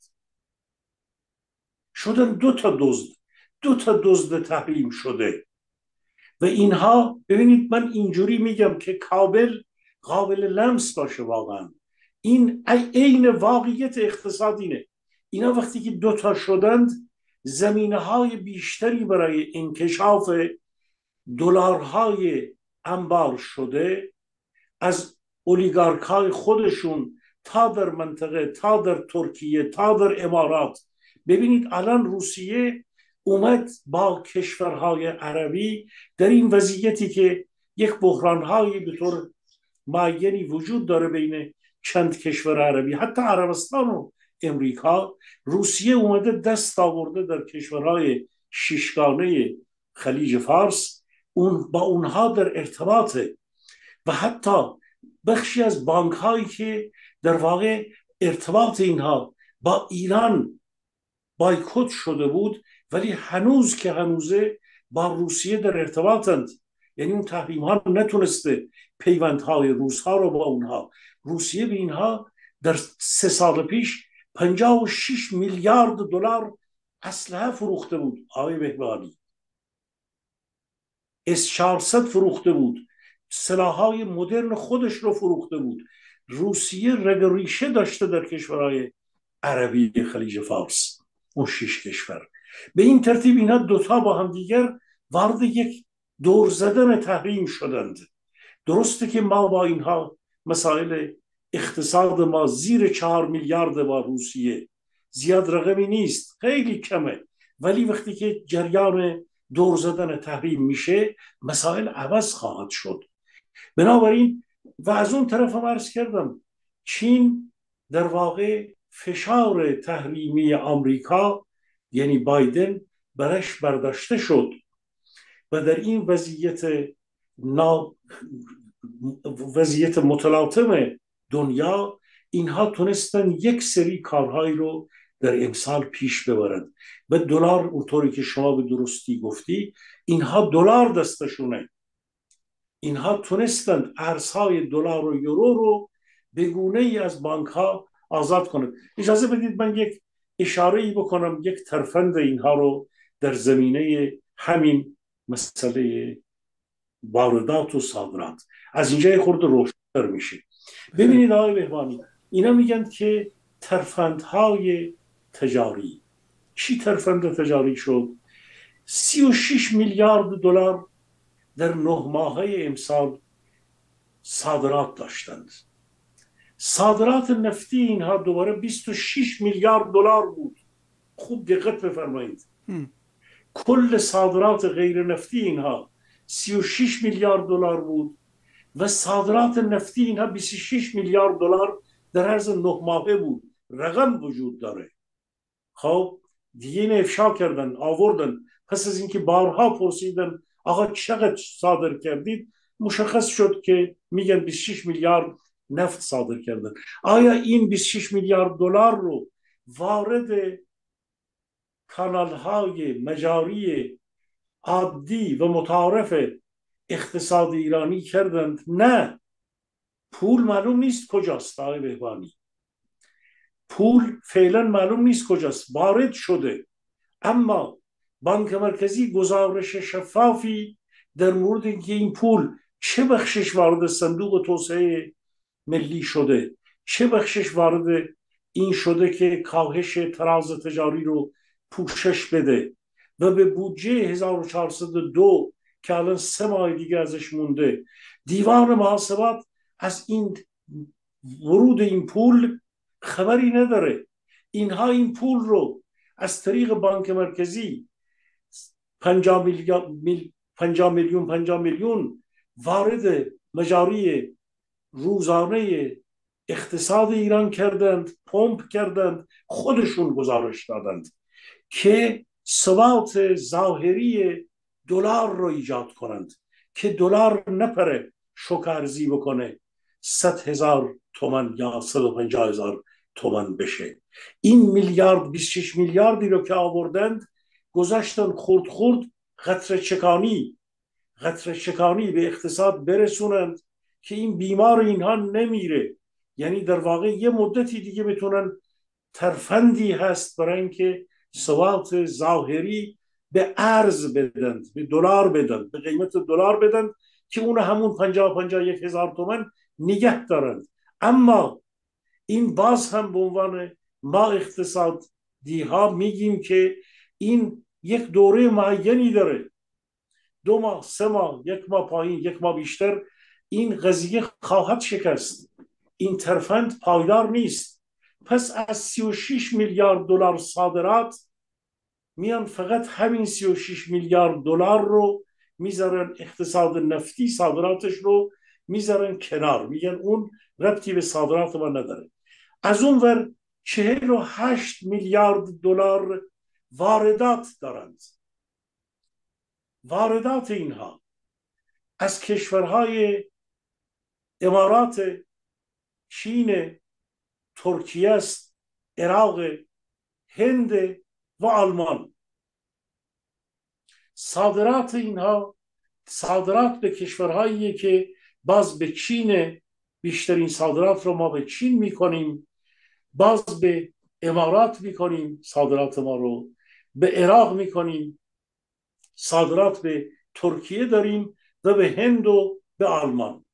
شدن دو تا دزد، دو تا دزد تحریم شده. و اینها ببینید من اینجوری میگم که کابل قابل لمس باشه. واقعا این عین واقعیت اقتصادینه. اینا وقتی که دوتا شدند زمینه های بیشتری برای انکشاف دلارهای انبار شده، از اولیگارک های خودشون تا در منطقه، تا در ترکیه، تا در امارات. ببینید الان روسیه اومد با کشورهای عربی در این وضعیتی که یک بحرانهایی به طور معینی وجود داره بین چند کشور عربی، حتی عربستان و امریکا، روسیه اومده دست آورده در کشورهای ششگانه خلیج فارس، اون با اونها در ارتباطه و حتی بخشی از بانک هایی که در واقع ارتباط اینها با ایران بایکوت شده بود ولی هنوز که هنوزه با روسیه در ارتباطند. یعنی اون تحریم ها نتونسته پیوندهای روس ها رو با اونها. روسیه به اینها در سه سال پیش پنجاه و شش میلیارد دلار اسلحه فروخته بود. آقای بهبانی اس چهارصد فروخته بود، سلاح‌های مدرن خودش رو فروخته بود. روسیه رگ و ریشه داشته در کشورهای عربی خلیج فارس، اون شش کشور. به این ترتیب اینا دوتا با هم دیگر وارد یک دور زدن تحریم شدند. درسته که ما با اینها مسائل اقتصاد ما زیر چهار میلیارد با روسیه، زیاد رقمی نیست، خیلی کمه، ولی وقتی که جریان دور زدن تحریم میشه مسائل عوض خواهد شد. بنابراین و از اون طرف هم عرض کردم چین در واقع فشار تحریمی آمریکا یعنی بایدن برش برداشته شد و در این وضعیت نا... وضعیت متلاطم دنیا اینها تونستن یک سری کارهایی رو در امسال پیش ببرند و دلار اونطوری که شما به درستی گفتی اینها دلار دستشونه، اینها تونستند ارزهای دلار و یورو رو به گونه‌ای از بانک ها آزاد کنند. اجازه بدید من یک اشاره‌ای بکنم، یک ترفند اینها رو در زمینه همین مسئله واردات و صادرات از اینجا خورده روشن‌تر میشه. ببینید آقای بهبانی، اینا میگن که ترفندهای تجاری. چی ترفند تجاری شد؟ سی و شش میلیارد دلار در نه ماهه امسال صادرات داشتند. صادرات نفتی اینها دوباره بیست و شش میلیارد دلار بود. خوب دقت بفرمایید. کل صادرات غیر نفتی اینها سی و شش میلیارد دلار بود و صادرات نفتی اینها بیست و شش میلیارد دلار در عرض نه ماهه بود. رقم وجود داره. خب دیگه این افشا کردن، آوردن. پس از اینکه بارها پرسیدن آقا چقدر صادر کردید، مشخص شد که میگن بیست و شش میلیارد نفت صادر کردن. آیا این بیست و شش میلیارد دلار رو وارد کانال‌های مجاری عادی و متعارف اقتصاد ایرانی کردند؟ نه. پول معلوم نیست کجاست آقای بهبانی. پول فعلا معلوم نیست کجاست، وارد شده، اما بانک مرکزی گزارش شفافی در مورد اینکه این پول چه بخشش وارد صندوق توسعه ملی شده، چه بخشش وارد این شده که کاهش تراز تجاری رو پوشش بده و به بودجه هزار و چهارصد و دو که الان سه ماه دیگه ازش مونده، دیوان محاسبات از این ورود این پول خبری نداره. اینها این پول رو از طریق بانک مرکزی پنجاه میلیارد میل پنجاه میلیون پنجاه میلیون وارد مجاری روزانه اقتصاد ایران کردند، پمپ کردند، خودشون گزارش دادند که ثبات ظاهری دلار رو ایجاد کنند که دلار نپره شوک ارزی بکنه صد هزار تومان یا صد و پنجاه هزار تومان بشه. این میلیارد بیست و شش میلیاردی رو که آوردند گذاشتن خورد خورد قطره چکانی قطره چکانی به اقتصاد برسونند که این بیمار اینها نمیره. یعنی در واقع یه مدتی دیگه میتونن ترفندی هست برای اینکه ثبات ظاهری به ارز بدند، به دلار بدند، به قیمت دلار بدند که اون همون پنجاه پنجاه یک هزار تومان نگه دارند. اما این باز هم به عنوان ما اقتصادی ها میگیم که این یک دوره معینی داره، دو ماه، سه ماه، یک ماه پایین، یک ماه بیشتر، این قضیه خواهد شکست. این ترفند پایدار نیست. پس از سی و شش میلیارد دلار صادرات میان فقط همین سی و شش میلیارد دلار رو میذارن اقتصاد نفتی، صادراتش رو میذارن کنار، میگن اون ربطی به صادرات ما نداره. از اون ور چهل و هشت میلیارد دلار واردات دارند. واردات اینها از کشورهای امارات، چین، ترکیه است، عراق، هند و آلمان. صادرات اینها صادرات به کشورهایی که باز به چین، بیشترین صادرات رو ما به چین میکنیم، باز به امارات میکنیم صادرات ما رو، به عراق میکنیم، صادرات به ترکیه داریم و به هند و به آلمان.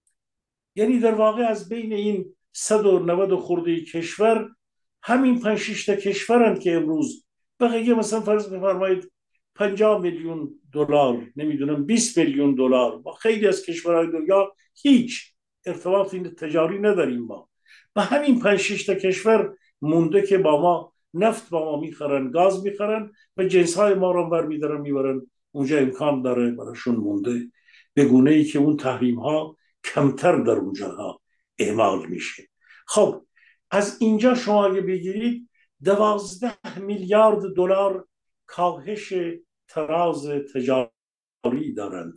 یعنی در واقع از بین این صد و نود خورده کشور همین پنج شش تا کشورند که امروز بقیه مثلا فرض بفرمایید پنجاه میلیون دلار، نمیدونم بیست میلیون دلار، با خیلی از کشورهای دنیا هیچ ارتباط تجاری نداریم ما. و همین پنج شش تا کشور مونده که با ما نفت با ما میخرن، گاز میخرن و جنسهای ما رو بر میدارن میبرن اونجا، امکان داره براشون مونده، به گونه ای که اون تحریم ها کمتر در اونجاها اعمال میشه. خب از اینجا شما اگه بگیرید دوازده میلیارد دلار کاهش تراز تجاری دارند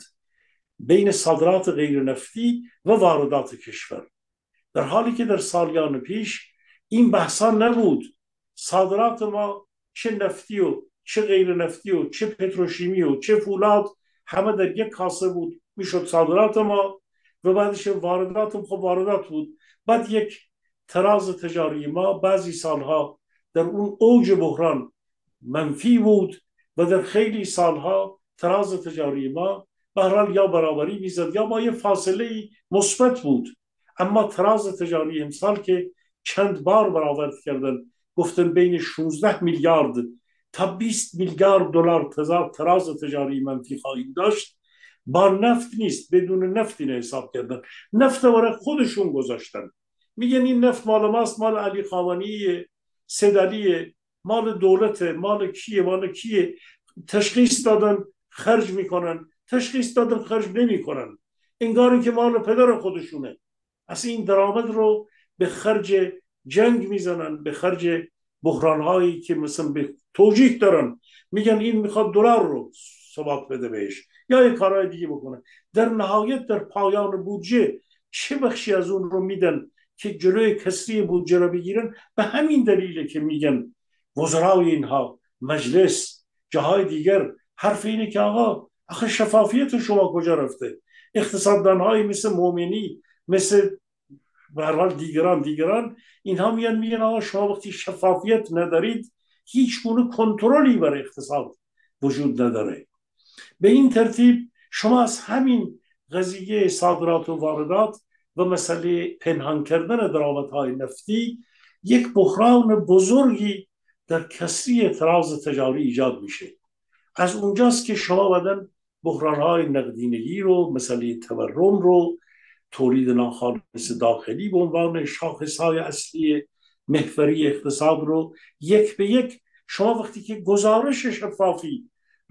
بین صادرات غیر نفتی و واردات کشور، در حالی که در سالیان پیش این بحثا نبود. صادرات ما چه نفتی و چه غیر نفتی و چه پتروشیمی و چه فولاد همه در یک کاسه بود، میشد صادرات ما، و بعدش واردات هم خب واردات بود. بعد یک تراز تجاری ما بعضی سالها در اون اوج بحران منفی بود و در خیلی سالها تراز تجاری ما به هر حال یا برابری میزد یا با یه فاصله مثبت بود. اما تراز تجاری امسال که چند بار برآورد کردن، گفتن بین شانزده میلیارد تا بیست میلیارد دلار تراز تجاری منفی خواهیم داشت. با نفت نیست، بدون نفت اینو حساب کردن، نفت برای خودشون گذاشتن، میگن این نفت مال ماست، مال علی خامنه‌ای، سید علی، مال دولت، مال کیه مال کیه. تشخیص دادن خرج میکنن، تشخیص دادن خرج نمیکنن، انگار اینکه مال پدر خودشونه. اصلا این درآمد رو به خرج جنگ میزنن، به خرج بحرانهایی که مثلا به توجیه دارن، میگن این میخواد دلار رو ثبات بده بهش یا یه کارهای دیگه بکنه. در نهایت در پایان بودجه چه بخشی از اون رو میدن که جلوی کسری بودجه رو بگیرن؟ به همین دلیله که میگن وزرای اینها، مجلس، جاهای دیگر، حرف اینه که آقا آخه شفافیت شما کجا رفته؟ اقتصاددانهای مثل مومنی، مثل به هر حال دیگران دیگران اینها میان میگن آقا شما وقتی شفافیت ندارید هیچ گونه کنترلی بر اقتصاد وجود نداره. به این ترتیب شما از همین قضیه صادرات و واردات و مسئله پنهان کردن درآمدهای نفتی یک بحران بزرگی در کسری تراز تجاری ایجاد میشه. از اونجاست که شما بعدن بحرانهای نقدینگی رو، مسئله تورم رو، تولید ناخالص داخلی به عنوان شاخصهای اصلی محوری اقتصاد رو یک به یک شما وقتی که گزارش شفافی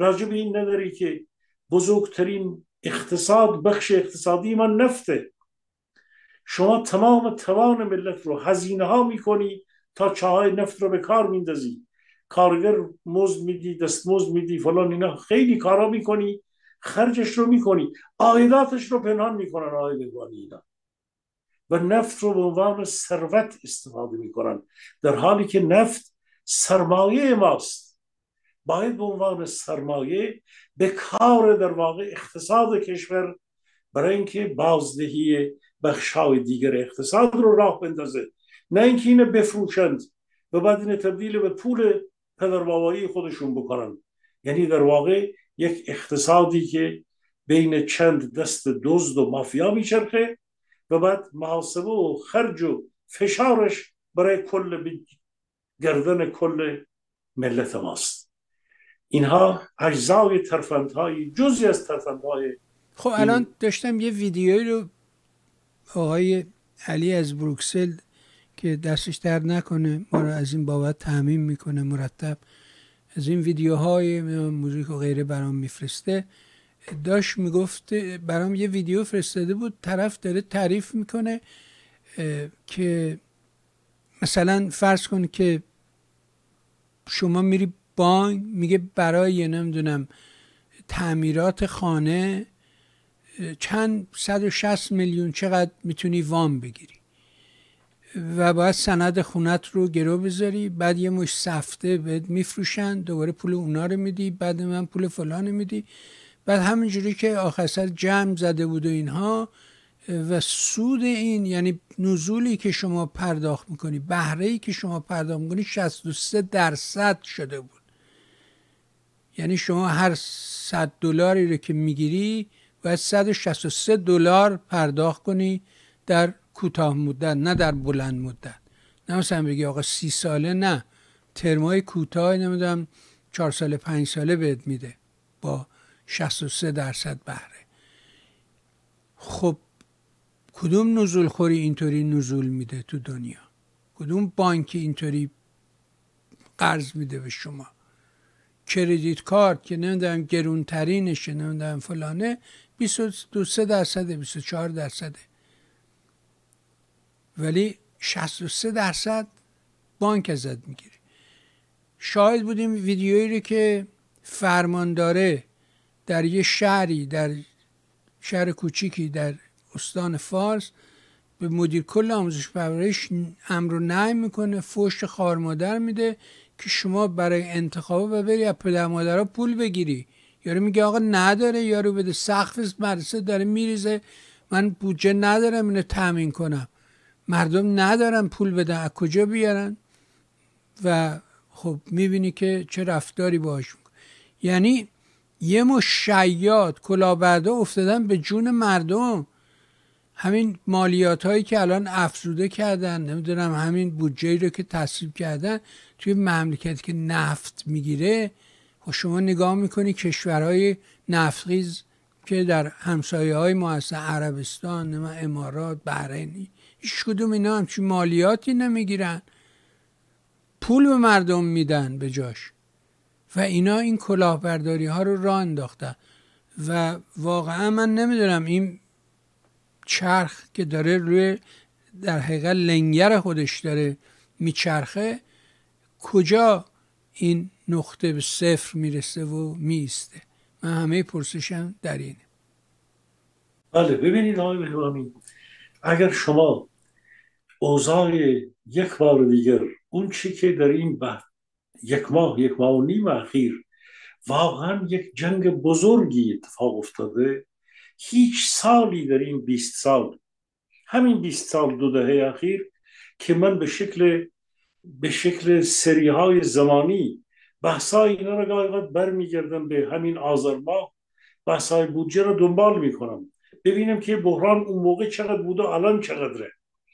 راجع به این نداری که بزرگترین اقتصاد، بخش اقتصادی ما نفته. شما تمام توان ملت رو هزینه ها میکنی تا چاهای نفت رو به کار میندازی، کارگر مزد میدی، دستمزد میدی، فلان اینا، خیلی کارا میکنی، خرجش رو میکنی، عایداتش رو پنهان میکنن عایدگانی اینا و نفت رو به عنوان ثروت استفاده میکنن، در حالی که نفت سرمایه ماست. باید به عنوان سرمایه به کار در واقع اقتصاد کشور برای اینکه بازدهی بخش‌های دیگر اقتصاد رو راه بندازه، نه اینکه اینو بفروشند و بعد اینو تبدیل به پول پدربابایی خودشون بکنن. یعنی در واقع یک اقتصادی که بین چند دست دزد و مافیا میچرخه و بعد محاسبه و خرج و فشارش برای کل گردن کل ملت ماست. اینها اجزای ترفندهای جزئی از ترفندهای. خب الان داشتم یه ویدیویی رو آقای علی از بروکسل که دستش درد نکنه ما رو از این بابت تامین میکنه مرتب، از این ویدیوهای موزیک و غیره برام میفرسته، داشت میگفت برام یه ویدیو فرستاده بود، طرف داره تعریف میکنه که مثلا فرض کن که شما میری بانک، میگه برای نمیدونم تعمیرات خانه چند صد و شصت میلیون چقدر میتونی وام بگیری و باید سند خونت رو گرو بذاری، بعد یه مش سفته بهت میفروشن، دوباره پول اونا رو میدی، بعد من پول فلان میدی، بعد همینجوری که آخر سر جمع زده بود و اینها و سود این، یعنی نزولی که شما پرداخت میکنی، بهره‌ای که شما پرداخت میکنی شصت و سه درصد شده بود. یعنی شما هر صد دلاری رو که میگیری باید صد و شصت و سه دلار پرداخت کنی در کوتاه مدت، نه در بلند مدت. نه مثلا بگی آقا سی ساله، نه، ترمای کوتاه نمیدونم چهار ساله پنج ساله بهت میده با شصت و سه درصد بهره. خب کدوم نزول خوری اینطوری نزول میده تو دنیا؟ کدوم بانکی اینطوری قرض میده به شما؟ کردیت کارت که نمیدونم گرونترینشه، نمیدونم فلانه، بیست و دو درصده، بیست و چهار درصده، ولی شصت و سه درصد بانک ازت میگیره. شاهد بودیم ویدیویی رو که فرمانداره در یه شهری، در شهر کوچیکی در استان فارس، به مدیر کل آموزش پرورش امر و نهی میکنه، فحش خوار مادر میده که شما برای انتخاب و بری از پدر مادرها پول بگیری. یارو میگه آقا نداره، یارو بده، سقف مدرسه داره میریزه، من بودجه ندارم اینو تامین کنم، مردم ندارن پول بدن، از کجا بیارن؟ و خب میبینی که چه رفتاری باهاش میکنه. یعنی یه مش شیاد کلاهبردا افتادن به جون مردم. همین مالیات هایی که الان افزوده کردن، نمیدونم همین بودجه‌ای رو که تصویب کردن توی مملکتی که نفت میگیره، خب شما نگاه میکنی کشورهای نفتخیز که در همسایه های ما هستن، عربستان، امارات، بحرین، هیچ کدوم اینا همچین مالیاتی نمیگیرن، پول به مردم میدن به جاش و اینا این کلاهبرداری ها رو راه انداختن. و واقعا من نمیدونم این چرخ که داره روی در حقیقت لنگر خودش داره میچرخه کجا این نقطه به صفر میرسه و میسته. من همه پرسشم در اینه. بله ببینید آقای بهبانی، اگر شما اوضاع یک بار دیگر اون چی که در این بعد یک ماه یک ماه و نیم اخیر واقعا یک جنگ بزرگی اتفاق افتاده، هیچ سالی در این بیست سال، همین بیست سال دو دهه اخیر که من به شکل به شکل سری های زمانی بحثای اینا رو گاهی برمیگردم به همین آذر ماه، بحثای بودجه رو دنبال میکنم ببینم که بحران اون موقع چقدر بود و الان چقدره.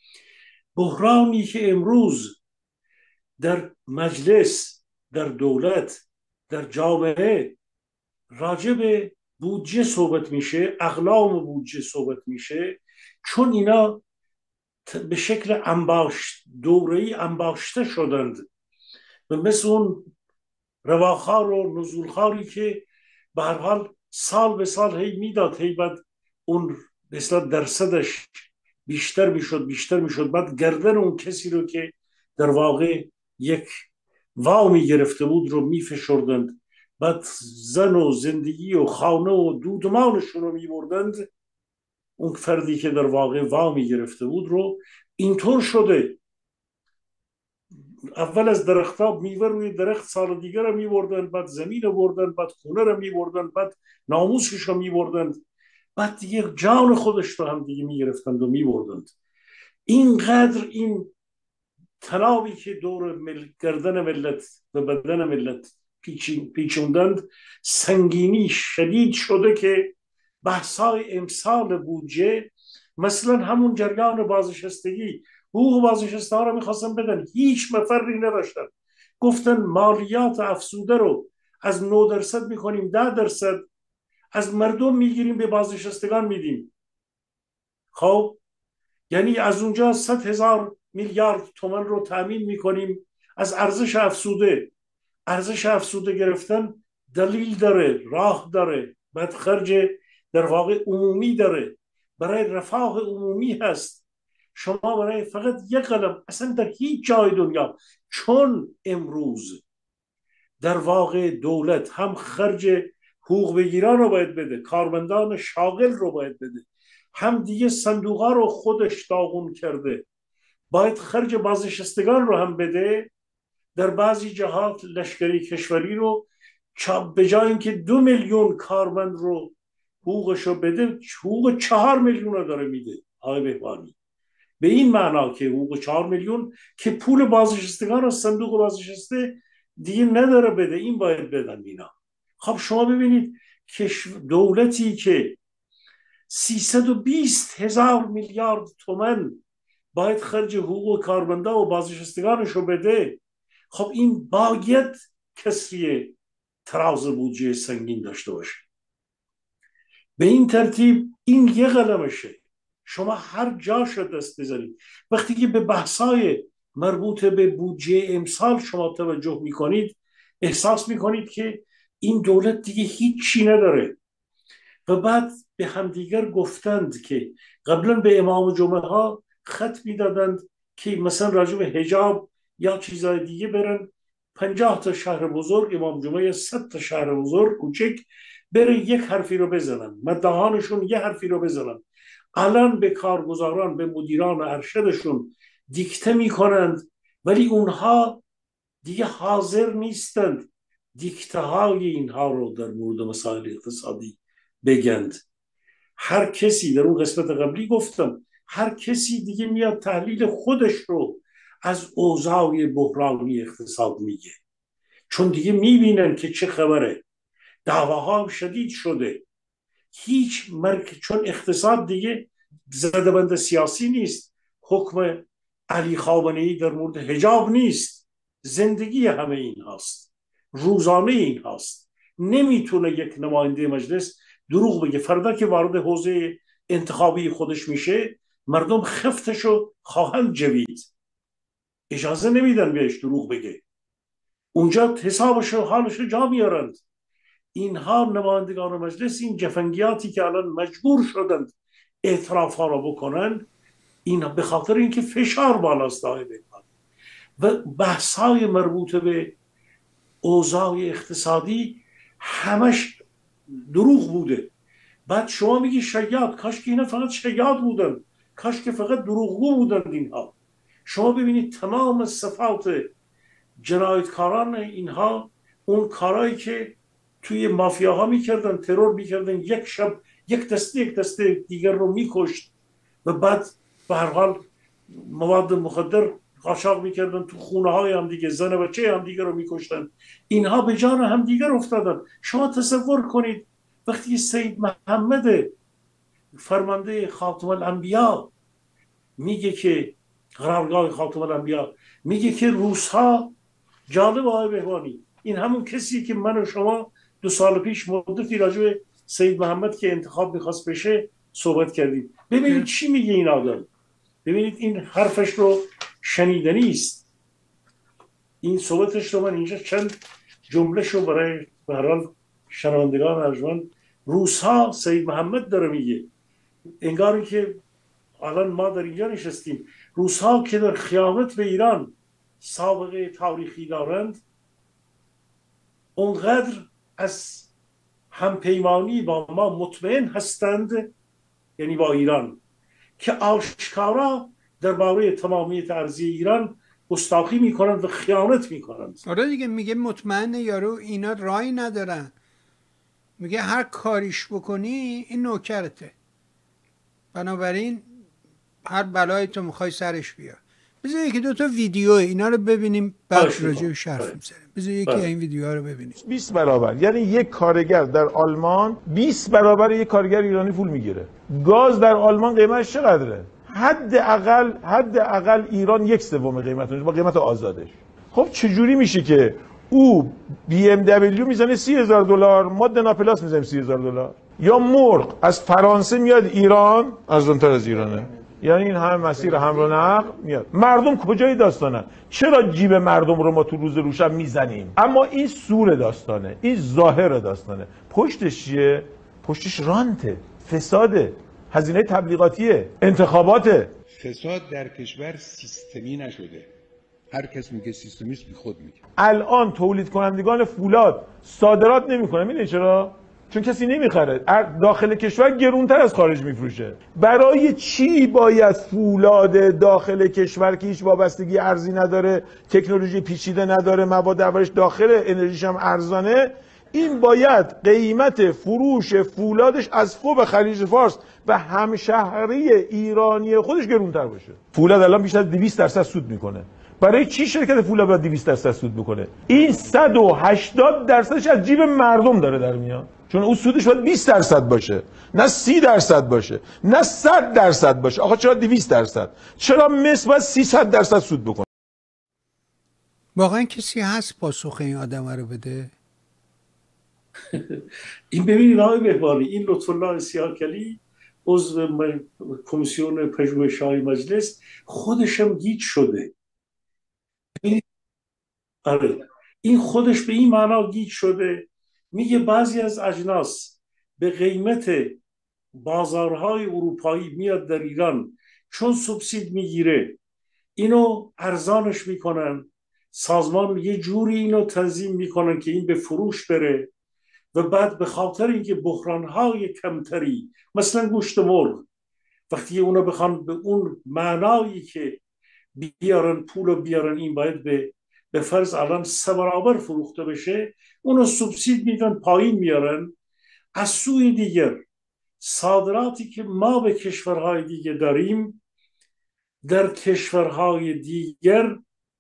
بحرانی که امروز در مجلس، در دولت، در جامعه راجع به بودجه صحبت میشه، اقلام بودجه صحبت میشه، چون اینا به شکل انباشت دوره‌ای انباشته شدند و مثل اون رواخار و نزولخاری که به هر حال سال به سال هی میداد، هی بعد اون مثلا درصدش بیشتر میشد بیشتر میشد بعد گردن اون کسی رو که در واقع یک وامی گرفته بود رو میفشردند، بعد زن و زندگی و خانه و دودمانشون رو میبردند. اون فردی که در واقع وامی گرفته بود رو اینطور شده اول از درختاب میوه روی درخت سال دیگر رو میبردن، بعد زمین رو بردن، بعد خونه رو میبردن، بعد ناموسش رو میبردن، بعد دیگه جان خودش رو هم دیگه میگرفتند و میبردند. اینقدر این تنابی که دور مل... گردن ملت و بدن ملت پیچوندند سنگینی شدید شده که بحثای امسال بودجه مثلا همون جریان بازنشستگی، حقوق بازنشسته ها رو میخواستن بدن، هیچ مفری نداشتن، گفتن مالیات افزوده رو از نه درصد میکنیم ده درصد، از مردم میگیریم به بازنشستگان میدیم. خب یعنی از اونجا صد هزار میلیارد تومان رو تامین میکنیم از ارزش افزوده. ارزش افزوده گرفتن دلیل داره، راه داره، بعد خرج در واقع عمومی داره، برای رفاه عمومی هست. شما برای فقط یک قلم اصلا در هیچ جای دنیا، چون امروز در واقع دولت هم خرج حقوق بگیران رو باید بده، کارمندان شاغل رو باید بده، هم دیگه صندوقا رو خودش داغون کرده، باید خرج بازنشستگان رو هم بده. در بعضی جهات لشکری کشوری رو به جای اینکه دو میلیون کارمند رو حقوقش رو بده، حقوق چهار میلیون رو داره میده. آقای بهبانی به این معنا که حقوق چهار میلیون که پول بازنشستگان رو صندوق بازنشسته دیگه نداره بده، این باید بدن اینا. خب شما ببینید که دولتی که سیصد و بیست هزار میلیارد تومان باید خرج حقوق کارمندا و بازنشستگانش رو بده، خب این باید کسری تراز بودجه سنگین داشته باشه. به این ترتیب این یه قلمشه، شما هر جاش دست بزنید. وقتی که به بحثای مربوط به بودجه امسال شما توجه میکنید احساس میکنید که این دولت دیگه هیچی نداره. و بعد به همدیگر گفتند که قبلا به امام جمعه ها خط میدادند که مثلا راجع به حجاب یا چیزای دیگه برن پنجاه تا شهر بزرگ امام جمعه یا صد تا شهر بزرگ کوچک برن یک حرفی رو بزنن، مدهانشون یک حرفی رو بزنن. الان به کارگزاران، به مدیران ارشدشون دیکته میکنند، ولی اونها دیگه حاضر نیستند دیکته های اینها رو در مورد مسائل اقتصادی بگند. هر کسی، در اون قسمت قبلی گفتم، هر کسی دیگه میاد تحلیل خودش رو از اوضاع بحرانی اقتصاد میگه، چون دیگه میبینن که چه خبره، دعواها شدید شده، هیچ مرک، چون اقتصاد دیگه زده‌بند سیاسی نیست، حکم علی خامنه‌ای در مورد حجاب نیست، زندگی همه این هاست، روزانه این هاست. نمیتونه یک نماینده مجلس دروغ بگه. فردا که وارد حوزه انتخابی خودش میشه مردم خفتشو خواهند جوید، اجازه نمیدن بهش دروغ بگه، اونجا حسابشو حالشو جا میارند. اینها نمایندگان مجلس این جفنگیاتی که الان مجبور شدند اعتراف ها را بکنند، این به خاطر اینکه فشار بالاست و بحث های مربوط به اوضاع اقتصادی همش دروغ بوده. بعد شما میگی شیاد، کاش که اینا فقط شیاد بودن، کاش که فقط دروغگو بودن اینها. شما ببینید تمام صفات جنایتکاران اینها، اون کارهایی که توی مافیاها میکردن، ترور میکردن، یک شب یک دسته یک دسته دیگر رو میکشت و بعد به هر حال مواد مخدر قاچاق میکردن تو خونه های هم دیگه، زن و بچه هم دیگه رو میکشتن، اینها به جان هم دیگر افتادن. شما تصور کنید وقتی سید محمد فرمانده خاتم الانبیا میگه که قرارگاه خاتم الانبیا میگه که روس‌ها، جالب آقای بهبانی، این همون کسی که من و شما دو سال پیش مدتی راجع به سید محمد که انتخاب میخواست بشه صحبت کردیم. ببینید چی میگه این آدم، ببینید این حرفش رو شنیدنی است. این صحبتش رو من اینجا چند جمله شو برای به هر حال شنوندگان ارجمند، روزها سید محمد داره میگه، انگاری که الان ما در اینجا نشستیم، روزها که در خیانت به ایران سابقه تاریخی دارند، اونقدر از همپیمانی با ما مطمئن هستند، یعنی با ایران، که آشکارا درباره تمامیت ارضی ایران گستاخی میکنند و خیانت میکنند. آره دیگه، میگه مطمئن یارو اینا رای ندارن، میگه هر کاریش بکنی این نوکرته، بنابراین هر بلایی تو میخوای سرش بیار. بذار یکی دو تا ویدیو اینا رو ببینیم، بعد راجع به شرف می‌زنیم. بذار یکی این ویدیوها رو ببینیم. بیست برابر، یعنی یک کارگر در آلمان بیست برابر یک کارگر ایرانی پول میگیره. گاز در آلمان قیمتش چقدره؟ حداقل حداقل ایران یک سوم قیمتش با قیمت آزادش. خب چجوری میشه که او بی ام دبلیو میزنه سی هزار دلار، ما دناپلاس میزنیم سی هزار دلار؟ یا مرغ از فرانسه میاد ایران ارزان‌تر از ایرانه؟ یعنی این همه مسیر حمل و نقل میاد. مردم کجای داستانه؟ چرا جیب مردم رو ما تو روز روشن میزنیم؟ اما این سور داستانه، این ظاهر داستانه. پشتش چیه؟ پشتش رانته، فساده، هزینه تبلیغاتیه، انتخاباته. فساد در کشور سیستمی نشده. هر کس میگه سیستمیست بی خود میگه. الان تولید کنندگان فولاد صادرات نمیکنه. میدونی چرا؟ چون کسی نمیخره. داخل کشور گرونتر از خارج میفروشه. برای چی باید فولاد داخل کشور که هیچ وابستگی ارزی نداره، تکنولوژی پیچیده نداره، مواد اولیش داخل، انرژیش هم ارزانه، این باید قیمت فروش فولادش از فوق خلیج فارس و همشهری ایرانی خودش گرونتر باشه؟ فولاد الان بیشتر از دویست درصد سود میکنه. برای چی شرکت فولاد باید دویست درصد سود بکنه؟ این صد و هشتاد درصدش از جیب مردم داره در میاد، چون اون سودش باید بیست درصد باشه، نه سی درصد باشه، نه صد درصد باشه. آقا چرا دویست درصد؟ چرا مصر باید سیصد درصد سود بکنه؟ واقعا کسی هست پاسخ این آدم رو بده؟ این ببینید آقای بهبانی، این لطف الله سیاهکلی عضو کمیسیون پژوهش‌های مجلس خودشم گیج شده. آره، این خودش به این معنا گیج شده، میگه بعضی از اجناس به قیمت بازارهای اروپایی میاد در ایران، چون سوبسید میگیره اینو ارزانش میکنن، سازمان یه جوری اینو تنظیم میکنن که این به فروش بره، و بعد به خاطر اینکه بحرانهای کمتری مثلا گوشت مرغ وقتی اونو بخوان به اون معنایی که بیارن پولو بیارن، این باید به به فرض الان سه برابر فروخته بشه، اونو سوبسید میدن پایین میارن. از سوی دیگر صادراتی که ما به کشورهای دیگه داریم در کشورهای دیگر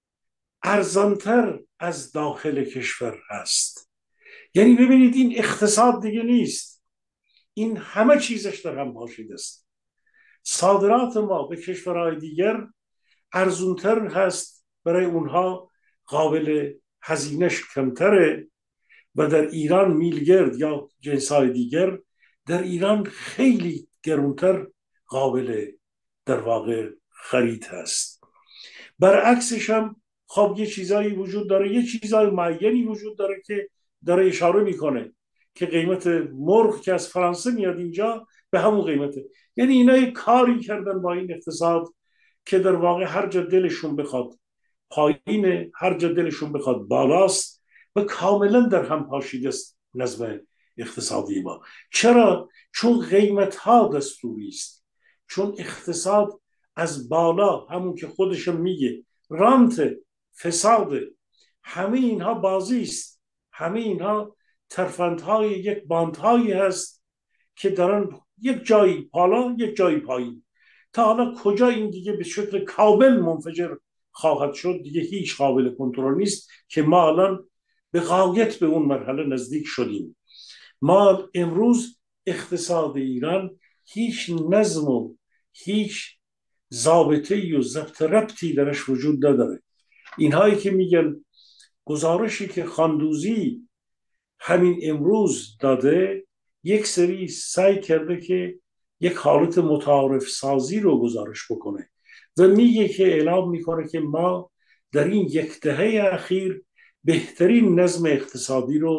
ارزانتر از داخل کشور هست. یعنی ببینید این اقتصاد دیگه نیست، این همه چیزش در هم پاشیده است. صادرات ما به کشورهای دیگر ارزانتر هست، برای اونها قابل هزینه‌اش کمتره، و در ایران میلگرد یا جنس‌های دیگر در ایران خیلی گرونتر قابل در واقع خرید هست. برعکسش هم خب یه چیزایی وجود داره، یه چیزای معینی وجود داره که داره اشاره میکنه که قیمت مرغ که از فرانسه میاد اینجا به همون قیمته. یعنی اینا یه کاری کردن با این اقتصاد که در واقع هر جا دلشون بخواد پایینه، هر جا دلشون بخواد بالاست، و کاملا در هم پاشیده است نظم اقتصادی ما. چرا؟ چون قیمت ها دستوری است، چون اقتصاد از بالا، همون که خودشم میگه رانت، فساد، همه اینها بازی است، همه اینها ترفندهای یک باندهایی هست که دارن یک جایی بالا یک جایی پایین. تا حالا کجا این دیگه به شکل کامل منفجر خواهد شد دیگه هیچ قابل کنترل نیست، که ما الان به غایت به اون مرحله نزدیک شدیم. ما امروز اقتصاد ایران هیچ نظم و هیچ ضابطه‌ای و ضبط ربطی درش وجود نداره. اینهایی که میگن گزارشی که خاندوزی همین امروز داده، یک سری سعی کرده که یک حالت متعارف سازی رو گزارش بکنه و میگه که اعلام میکنه که ما در این یک دهه اخیر بهترین نظم اقتصادی رو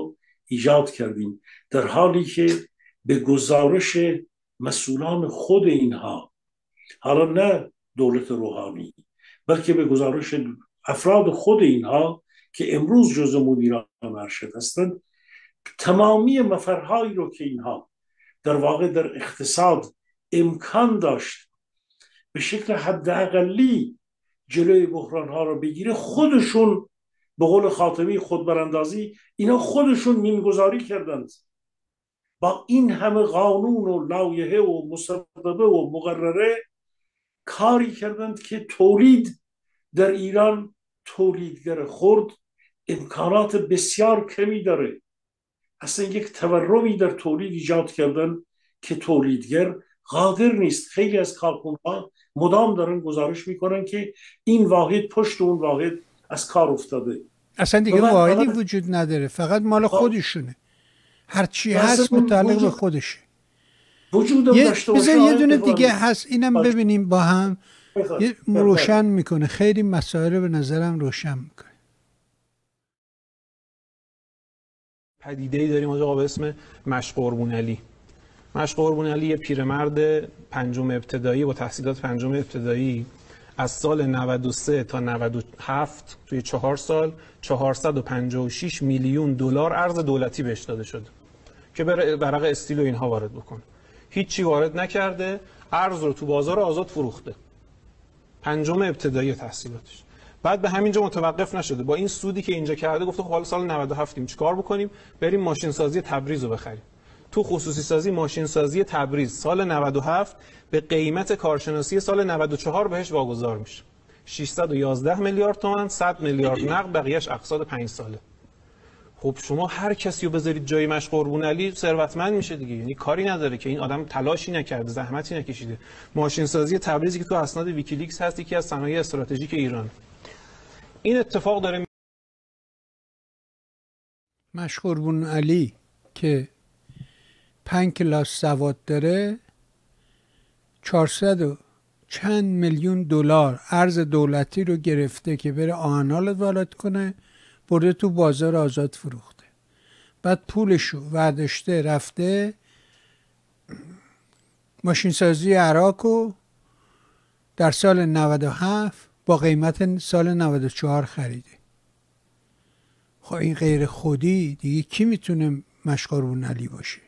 ایجاد کردیم، در حالی که به گزارش مسئولان خود اینها، حالا نه دولت روحانی، بلکه به گزارش افراد خود اینها که امروز جزء مدیران ارشد هستند، تمامی مفرهایی رو که اینها در واقع در اقتصاد امکان داشت به شکل حداقلی جلوی بحران ها رو بگیره، خودشون به قول خاتمی خودبراندازی اینا خودشون مینگذاری کردند. با این همه قانون و لایحه و مصوبه و مقرره کاری کردند که تولید در ایران، تولیدگر خرد امکانات بسیار کمی داره. اصلا یک تورمی در تولید ایجاد کردن که تولیدگر قادر نیست. خیلی از کارکنان مدام دارن گزارش میکنن که این واحد پشت اون واحد از کار افتاده. اصلا دیگه واحدی وجود نداره، فقط مال خودشونه، هر چی هست متعلق به خودشه. وجودم داشته باشه. یه دونه دیگه هست، اینم باشه. ببینیم با هم یه روشن میکنه، خیلی مسائل به نظرم روشن میکنه. پدیده‌ای داریم آقا به اسم مشق قربون علی. مشق قربون علی یه پیرمرد پنجم ابتدایی با تحصیلات پنجم ابتدایی، از سال نود و سه تا نود و هفت توی چهار سال چهارصد و پنجاه و شش میلیون دلار ارز دولتی بهش داده شده که بره ورق استیل و اینها وارد بکنه. هیچی وارد نکرده، ارز رو تو بازار آزاد فروخته. پنجم ابتدایی تحصیلاتش. بعد به همینجا متوقف نشده، با این سودی که اینجا کرده گفته خب حالا سال نود و هفت چیکار بکنیم؟ بریم ماشین سازی تبریز رو بخریم. تو خصوصی سازی ماشین سازی تبریز سال نود و هفت به قیمت کارشناسی سال نود و چهار بهش واگذار میشه. ششصد و یازده میلیارد تومان، صد میلیارد نقد، بقیه‌اش اقساط پنج ساله. خب شما هر کسی رو بذارید جای مشق قربون علی ثروتمند میشه دیگه. یعنی کاری نداره که این آدم تلاشی نکرده، زحمتی نکشیده. ماشین سازی تبریزی که تو اسناد ویکیلیکس هست، یکی از صنایع استراتژیک ایران. این اتفاق داره. مشق قربون علی که پنج کلاس سواد داره، چهارصد و چند میلیون دلار ارز دولتی رو گرفته که بره آهن‌آلت وارد کنه، برده تو بازار آزاد فروخته. بعد پولشو ورداشته رفته ماشین سازی عراقو در سال نود و هفت با قیمت سال نود و چهار خریده. خب این غیر خودی دیگه کی میتونه مشق قربون علی باشه؟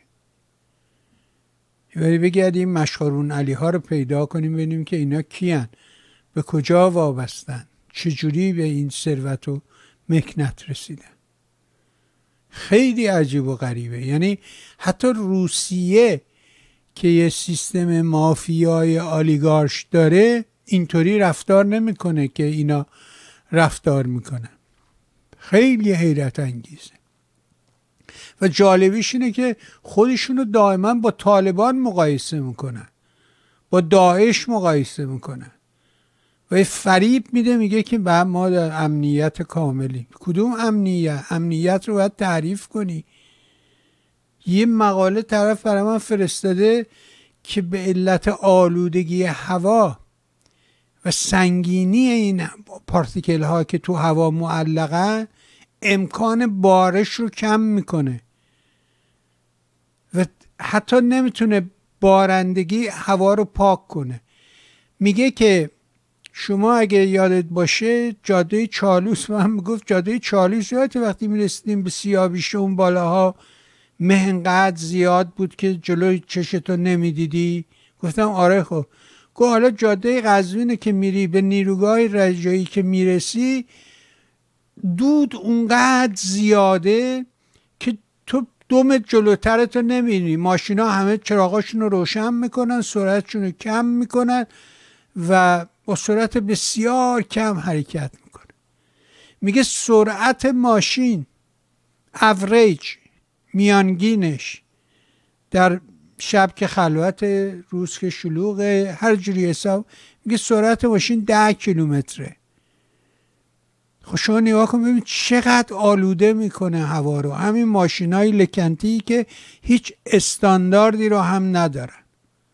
ولی بگردیم مشق قربون علی ها رو پیدا کنیم، ببینیم که اینا کیان، به کجا وابستن، چجوری به این ثروت و مکنت رسیدن. خیلی عجیب و غریبه. یعنی حتی روسیه که یه سیستم مافیای آلیگارش داره اینطوری رفتار نمیکنه که اینا رفتار میکنن. خیلی حیرت انگیزه. و جالبیش اینه که خودشونو دائما با طالبان مقایسه میکنن، با داعش مقایسه میکنن و فریب میده، میگه که بعد ما در امنیت کاملیم. کدوم امنیت؟ امنیت رو باید تعریف کنی. یه مقاله طرف برای من فرستاده که به علت آلودگی هوا و سنگینی این پارتیکل ها که تو هوا معلقه امکان بارش رو کم میکنه و حتی نمیتونه بارندگی هوا رو پاک کنه. میگه که شما اگه یادت باشه جاده چالوس، من میگفت جاده چالوس یادت وقتی میرسیدیم به سیاه‌بیشه اون بالاها مه انقدر زیاد بود که جلوی چشتو نمیدیدی؟ گفتم آره. خب گفت حالا جاده قزوینه که میری به نیروگاه رجایی که میرسی دود اونقدر زیاده که تو دو متر جلوترتو نمیبینی. ماشینا همه چراغاشون رو روشن میکنن، سرعتشون رو کم میکنن و با سرعت بسیار کم حرکت میکنه. میگه سرعت ماشین اوریج میانگینش در شب که خلوت، روز که شلوغه، هر جوری حساب، میگه سرعت ماشین ده کیلومتره. خب شما نگاه کن ببین چقدر آلوده میکنه هوا رو. همین ماشینای لکنتی که هیچ استانداردی رو هم ندارن.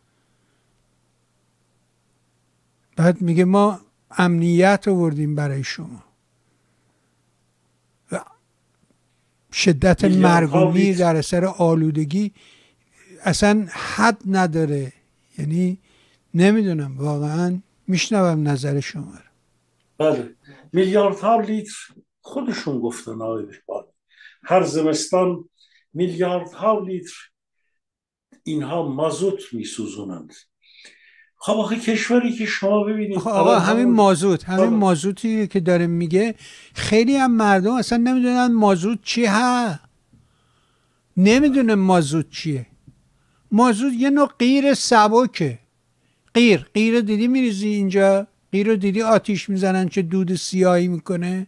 بعد میگه ما امنیت آوردیم برای شما. و شدت مرگومی در اثر آلودگی اصلا حد نداره. یعنی نمیدونم، واقعا میشنوم نظر شما رو. بله، میلیاردها لیتر خودشون گفتن آقای بهبانی، هر زمستان میلیاردها لیتر اینها مازوت میسوزونند. خب آخه کشوری که شما ببینید آقا همین مازوت همین مازوتی که داره میگه، خیلی هم مردم اصلا نمیدونن مازوت چی ها، نمیدونه مازوت چیه. مازوت یه نوع قیر سبکه. قیر قیر دیدی میریزی اینجا، قیر رو دیدی آتیش میزنن چه دود سیاهی میکنه؟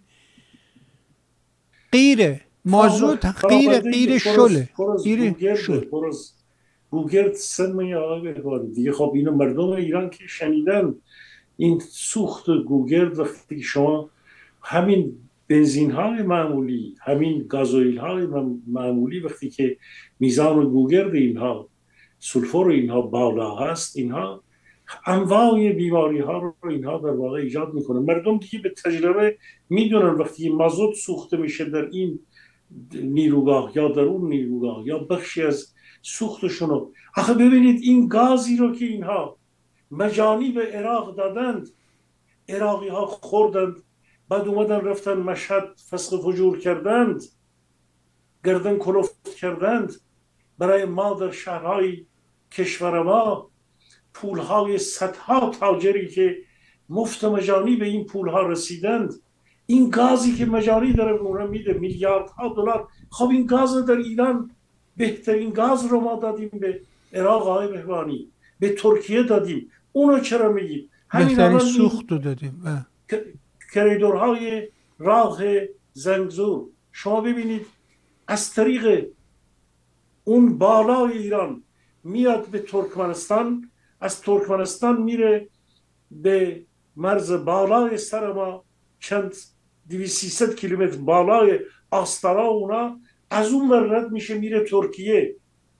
قیره مازوت، قیر قیر شله، قیر شل گوگرد سن آقای بهبانی دیگه. خب اینو مردم ایران که شنیدن این سوخت گوگرد، وقتی شما همین بنزین های معمولی، همین گازوئیل های معمولی، وقتی که میزان گوگرد اینها، سولفور اینها بالا هست، اینها انواع بیماری ها رو اینها در واقع ایجاد میکنه. مردم دیگه به تجربه میدونن وقتی مازوت سوخته میشه در این نیروگاه یا در اون نیروگاه یا بخشی از سوختشونو، آخه ببینید این گازی رو که اینها مجانی به عراق دادند، عراقی ها خوردند، بعد اومدن رفتن مشهد فسق فجور کردند، گردن کلفت کردند. برای ما در شهرهای کشور ما پولهای صدها تاجری که مفت مجانی به این پولها رسیدند، این گازی که مجانی داره اونها میده میلیاردها دلار. خب این گاز در ایران، بهترین گاز رو ما دادیم به عراق آقای بهبانی، به ترکیه دادیم، اونو چرا میگیم؟ بهترین سوخت رو دادیم. کریدورهای راه زنگزور شما ببینید از طریق اون بالای ایران میاد به ترکمنستان، از ترکمنستان میره به مرز بالای سر ما، چند دویست سیصد کیلومتر بالای آستارا اونا، از اون ور رد میشه میره ترکیه.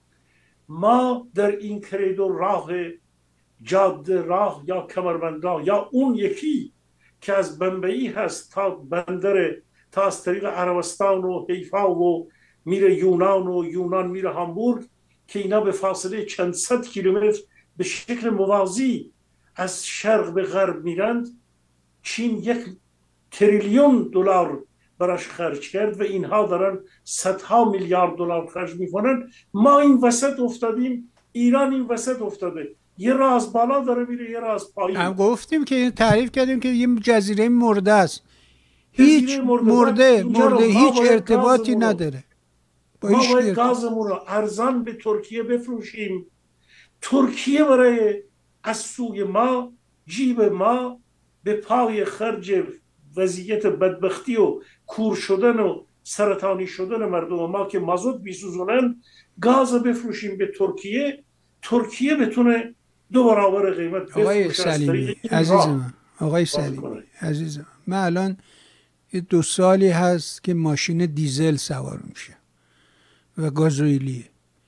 ما در این کریدور راه جاده راه یا کمربند راه یا اون یکی که از بمبئی هست تا بندر، تا از طریق عربستان و حیفا و میره یونان و یونان میره هامبورگ، که اینا به فاصله چند صد کیلومتر به شکل موازی از شرق به غرب میرند. چین یک تریلیون دلار براش خرج کرد و اینها دارن صدها میلیارد دلار خرج میکنن. ما این وسط افتادیم، ایران این وسط افتاده، یه راه از بالا داره میره، یه راه از پایین. هم گفتیم که تعریف کردیم که یه جزیره مرده است، هیچ مرده مرده هیچ ارتباطی نداره. ما باید گازمون رو ارزان به ترکیه بفروشیم. ترکیه برای از سوی ما، جیب ما، به پای خرج وضعیت بدبختی و کور شدن و سرطانی شدن مردم ما که مازوت بیسوزونن، گاز بفروشیم به ترکیه، ترکیه بتونه دو برابر قیمت بفروشه. آقای سلیمی عزیزم، آقای سلیمی عزیزم، من الان یه دو سالی هست که ماشین دیزل سوار میشه و گازوئیلیه.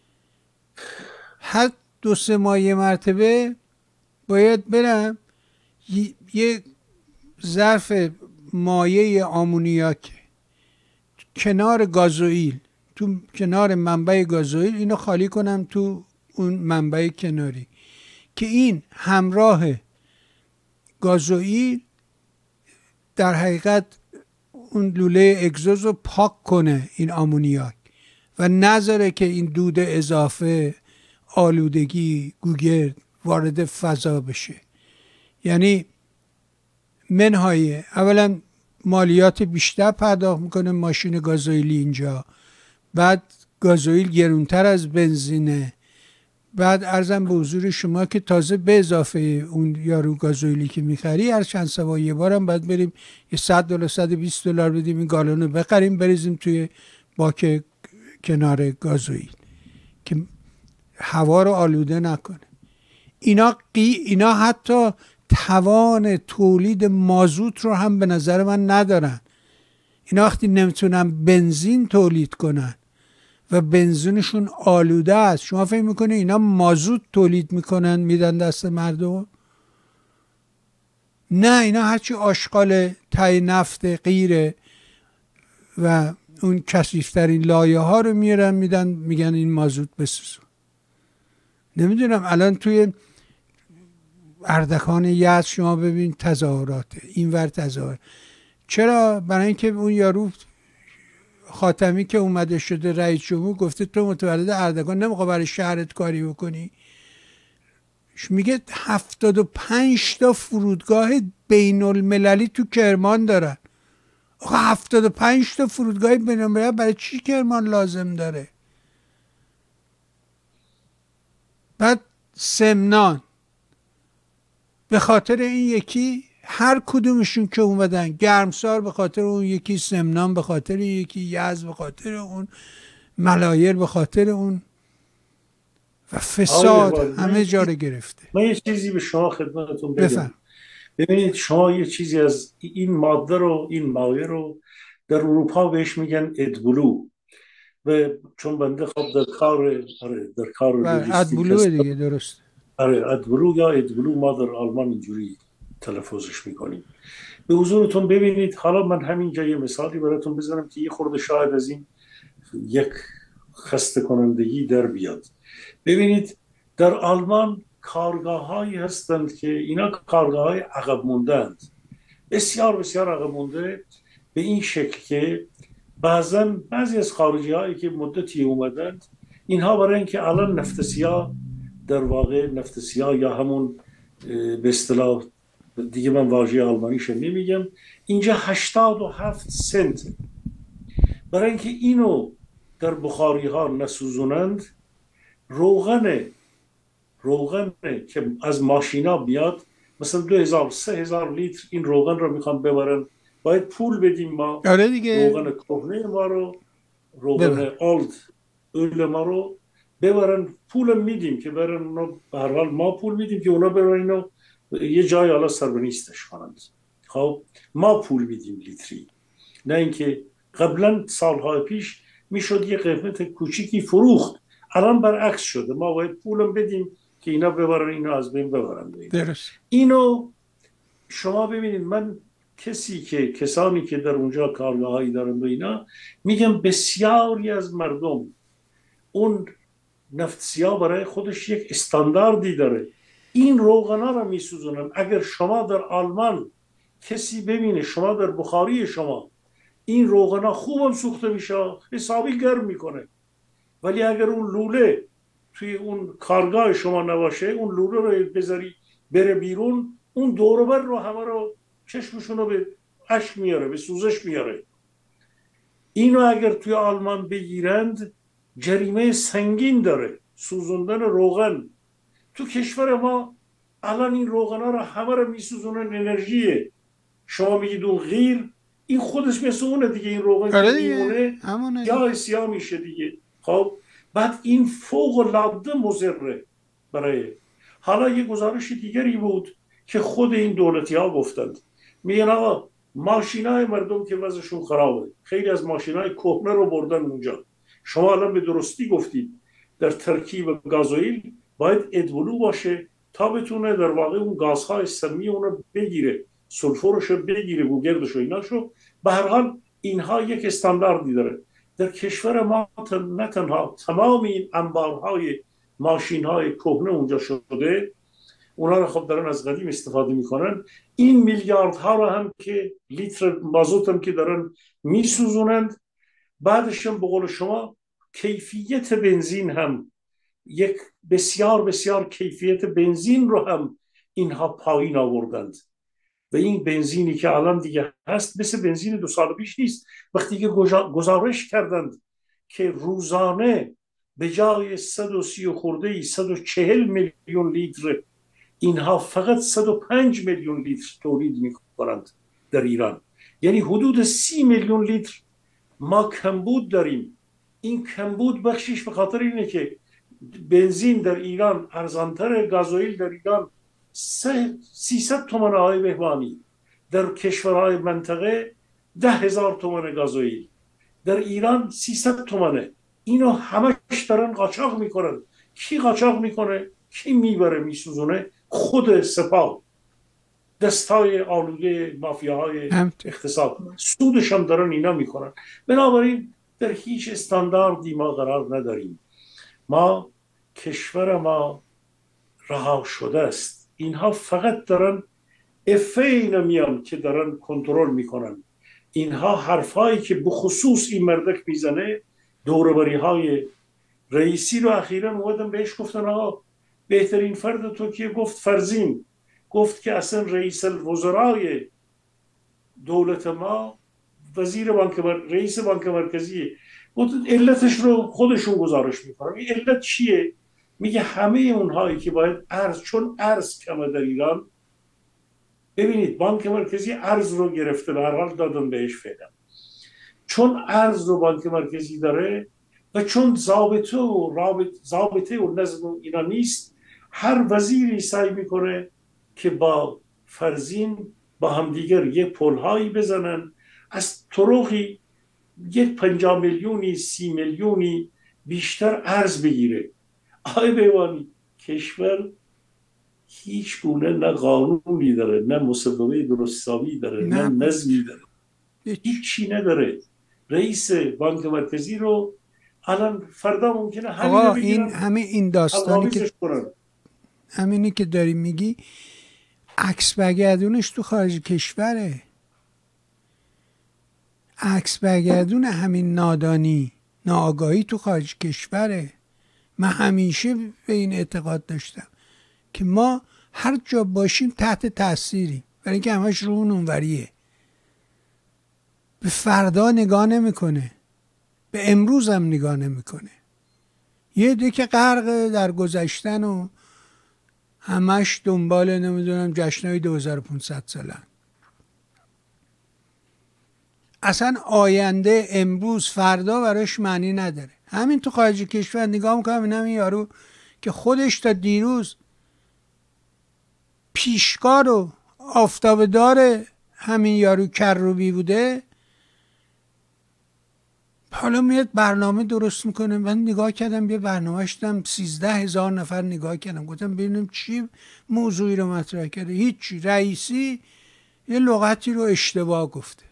هر دو سه ماه یه مرتبه باید برم یه ظرف مایع آمونیاک کنار گازوئیل، تو کنار منبع گازوئیل، اینو خالی کنم تو اون منبع کناری که این همراه گازوئیل در حقیقت اون لوله اگزوز رو پاک کنه، این آمونیاک، و نذاره که این دود اضافه، آلودگی، گوگرد وارد فضا بشه. یعنی منهای اولا مالیات بیشتر پرداخت میکنه ماشین گازوئیلی اینجا، بعد گازوئیل گرونتر از بنزینه، بعد عرضم به حضور شما که تازه به اضافه اون یارو گازوئیلی که میخری هر چند سوار یه بارم باید بریم یه صد دلار صد و بیست دلار بدیم این گالون رو بخریم بریزیم توی باک کنار گازوئیل که هوا رو آلوده نکنه. اینا قی اینا حتی توان تولید مازوت رو هم به نظر من ندارن. اینا وقتی نمیتونن بنزین تولید کنن و بنزینشون آلوده است، شما فکر میکنه اینا مازوت تولید میکنن میدن دست مردم؟ نه، اینا هرچی آشغال تای نفت غیره و اون کثیف‌ترین لایه ها رو میارن میدن میگن این مازوت بسوزون. نمیدونم الان توی اردکان یزد شما ببین تظاهراته، اینور تظاهر. چرا؟ برای اینکه اون یارو خاتمی که اومده شده رئیس جمهور گفته تو متولد اردکان نمیخوای برای شهرت کاری بکنی. میگه هفتاد و پنج تا فرودگاه بین المللی تو کرمان دارن. آخه هفتاد و پنج تا فرودگاه بین المللی برای چی کرمان لازم داره؟ بعد سمنان به خاطر این یکی، هر کدومشون که اومدن، گرمسار به خاطر اون یکی، سمنان به خاطر یکی، یزد به خاطر اون، ملایر به خاطر اون، و فساد همه جا رو گرفته. من یه چیزی به شما خدمتتون بگم. ببینید شما یه چیزی از این ماده رو، این مایع رو در اروپا بهش میگن ادبلو، و چون بنده خب در کار آره در کار ادبلو دیگه درست. آره ادبلو یا ادبلو ما در آلمان اینجوری تلفظش میکنیم. به حضورتون ببینید، حالا من همینجا یه مثالی براتون بزنم که یه خورده شاید از این یک خسته کنندگی در بیاد. ببینید در آلمان کارگاه هایی هستند که اینا کارگاه های عقب موندند، بسیار بسیار عقب مونده، به این شکل که بعضا بعضی از خارجی هایی که مدتی اومدند، اینها برای اینکه الان نفت سیاه، در واقع نفت سیاه یا همون به اصطلاح دیگه من واژه آلمانیش نمیگم، اینجا هشتاد و هفت سنت، برای اینکه اینو در بخاری ها نسوزونند، روغن روغن که از ماشینا بیاد، مثلا دو هزار سه هزار لیتر این روغن رو میخوام ببرن، باید پول بدیم ما. آره دیگه. روغن کهنه ما رو، روغن اولد اول ما رو ببرن، پول میدیم که برن اونا، به هر حال ما پول میدیم که اونا ببرن اینو یه جای حالا سربنیستش کنند. خب ما پول میدیم لیتری، نه اینکه قبلا سالهای پیش میشد یه قیمت کوچیکی فروخت، الان برعکس شده، ما باید پولم بدیم که اینا ببرن، اینو از بین ببرن. درست. اینو شما ببینید، من کسی که کسانی که در اونجا کارگاهایی دارن و اینا، میگم بسیاری از مردم اون نفت سیاه برای خودش یک استانداردی داره، این روغنا رو میسوزونن. اگر شما در آلمان کسی ببینه شما در بخاری شما این روغنا خوبم سوخته میشه، حسابی گرم میکنه، ولی اگر اون لوله توی اون کارگاه شما نباشه، اون لوله رو بذاری بره بیرون، اون دوروبر رو همه رو چشمشون رو به اشک میاره، به سوزش میاره. اینو اگر توی آلمان بگیرند جریمه سنگین داره، سوزوندن روغن. تو کشور ما الان این روغنا رو همه رو میسوزونن، انرژیه. شما میگید اون غیر، این خودش مثل اونه دیگه، این روغن که میمونه یا سیاه میشه دیگه. خب بعد این فوق العاده مضره برای. حالا یه گزارش دیگری بود که خود این دولتی ها گفتند، میگن آقا ماشینای مردم که وضعشون خرابه، خیلی از ماشینای کهنه رو بردن اونجا. شما الان به درستی گفتید در ترکیب گازوئیل باید ادبلو باشه تا بتونه در واقع اون گازهای سمی اونو بگیره، سولفورش رو بگیره، گوگردش و ایناشو. به هر حال اینها یک استانداردی داره. در کشور ما نه تنها تمام این انبارهای ماشینهای کهنه اونجا شده، اونا رو خب دارن از قدیم استفاده میکنن، این میلیاردها رو هم که لیتر مازوت هم که دارن میسوزونند. بعدش هم به قول شما کیفیت بنزین هم، یک بسیار بسیار کیفیت بنزین رو هم اینها پایین آوردند. و این بنزینی که الان دیگه هست مثل بنزین دو سال پیش نیست. وقتی که گزارش کردند که روزانه به جای صد و سی و خورده ای صد و چهل میلیون لیتر، اینها فقط صد و پنج میلیون لیتر تولید میکنند در ایران، یعنی حدود سی میلیون لیتر ما کمبود داریم. این کمبود بخشش به خاطر اینه که بنزین در ایران ارزانتر، گازوئیل در ایران سیصد تومان آقای بهبانی، در کشورهای منطقه ده هزار تومان گازوئیل، در ایران سیصد تومانه. اینو همش دارن قاچاق میکنن. کی قاچاق میکنه؟ کی میبره میسوزونه؟ خود سپاه. دستای آلوده مافیاهای اقتصاد، سودش هم دارن اینا میکنن. بنابراین در هیچ استانداردی ما قرار نداریم. ما کشور ما رها شده است. اینها فقط دارن افه اینا میان که دارن کنترل میکنن. اینها حرفایی که بخصوص این مردک میزنه، دوربری های رئیسی رو اخیراً اومدن بهش گفتن آقا بهترین فرد ترکیه گفت فرزین، گفت که اصلا رئیس الوزرای دولت ما وزیر بانک مر... رئیس بانک مرکزیه. گفت علتش رو خودشون گزارش میکنن. این علت چیه؟ میگه همه اونهایی که باید ارز، چون ارز کمه در ایران، ببینید بانک مرکزی ارز رو گرفته، به هر حال دادن بهش فعلا، چون ارز رو بانک مرکزی داره و چون ضابطه و رابط ضابطه و نظم اینا نیست، هر وزیری سعی میکنه که با فرزین با همدیگر یه پلهایی بزنن، از طرقی یک پنجاه میلیونی سی میلیونی بیشتر ارز بگیره. آقای بیوانی، کشور هیچ گونه نه قانونی داره، نه مصوبه درستابی داره، نه, نه نظمی داره، هیچی نداره. رئیس بانک مرکزی رو الان فردا ممکنه همین این همه این داستانی که همینی که داری میگی عکس برگردونش تو خارج کشوره، عکس برگردون همین نادانی ناآگاهی تو خارج کشوره. من همیشه به این اعتقاد داشتم که ما هر جا باشیم تحت تأثیریم، برای اینکه همش رو اون اونوریه، به فردا نگاه نمیکنه، به امروز هم نگاه نمیکنه. یه عده که غرق در گذشتن و همش دنبال نمیدونم جشنهای دو هزار و پانصد سالن. اصلا آینده امروز فردا براش معنی نداره. همین تو خارج کشور نگاه میکنم اینم این یارو که خودش تا دیروز پیشکار و آفتابدار همین یارو کروبی بوده، حالا میاد برنامه درست میکنه. من نگاه کردم یه برنامهش دم سیزده هزار نفر نگاه کردم، گفتم ببینیم چی موضوعی رو مطرح کرده. هیچی، رئیسی یه لغتی رو اشتباه گفته.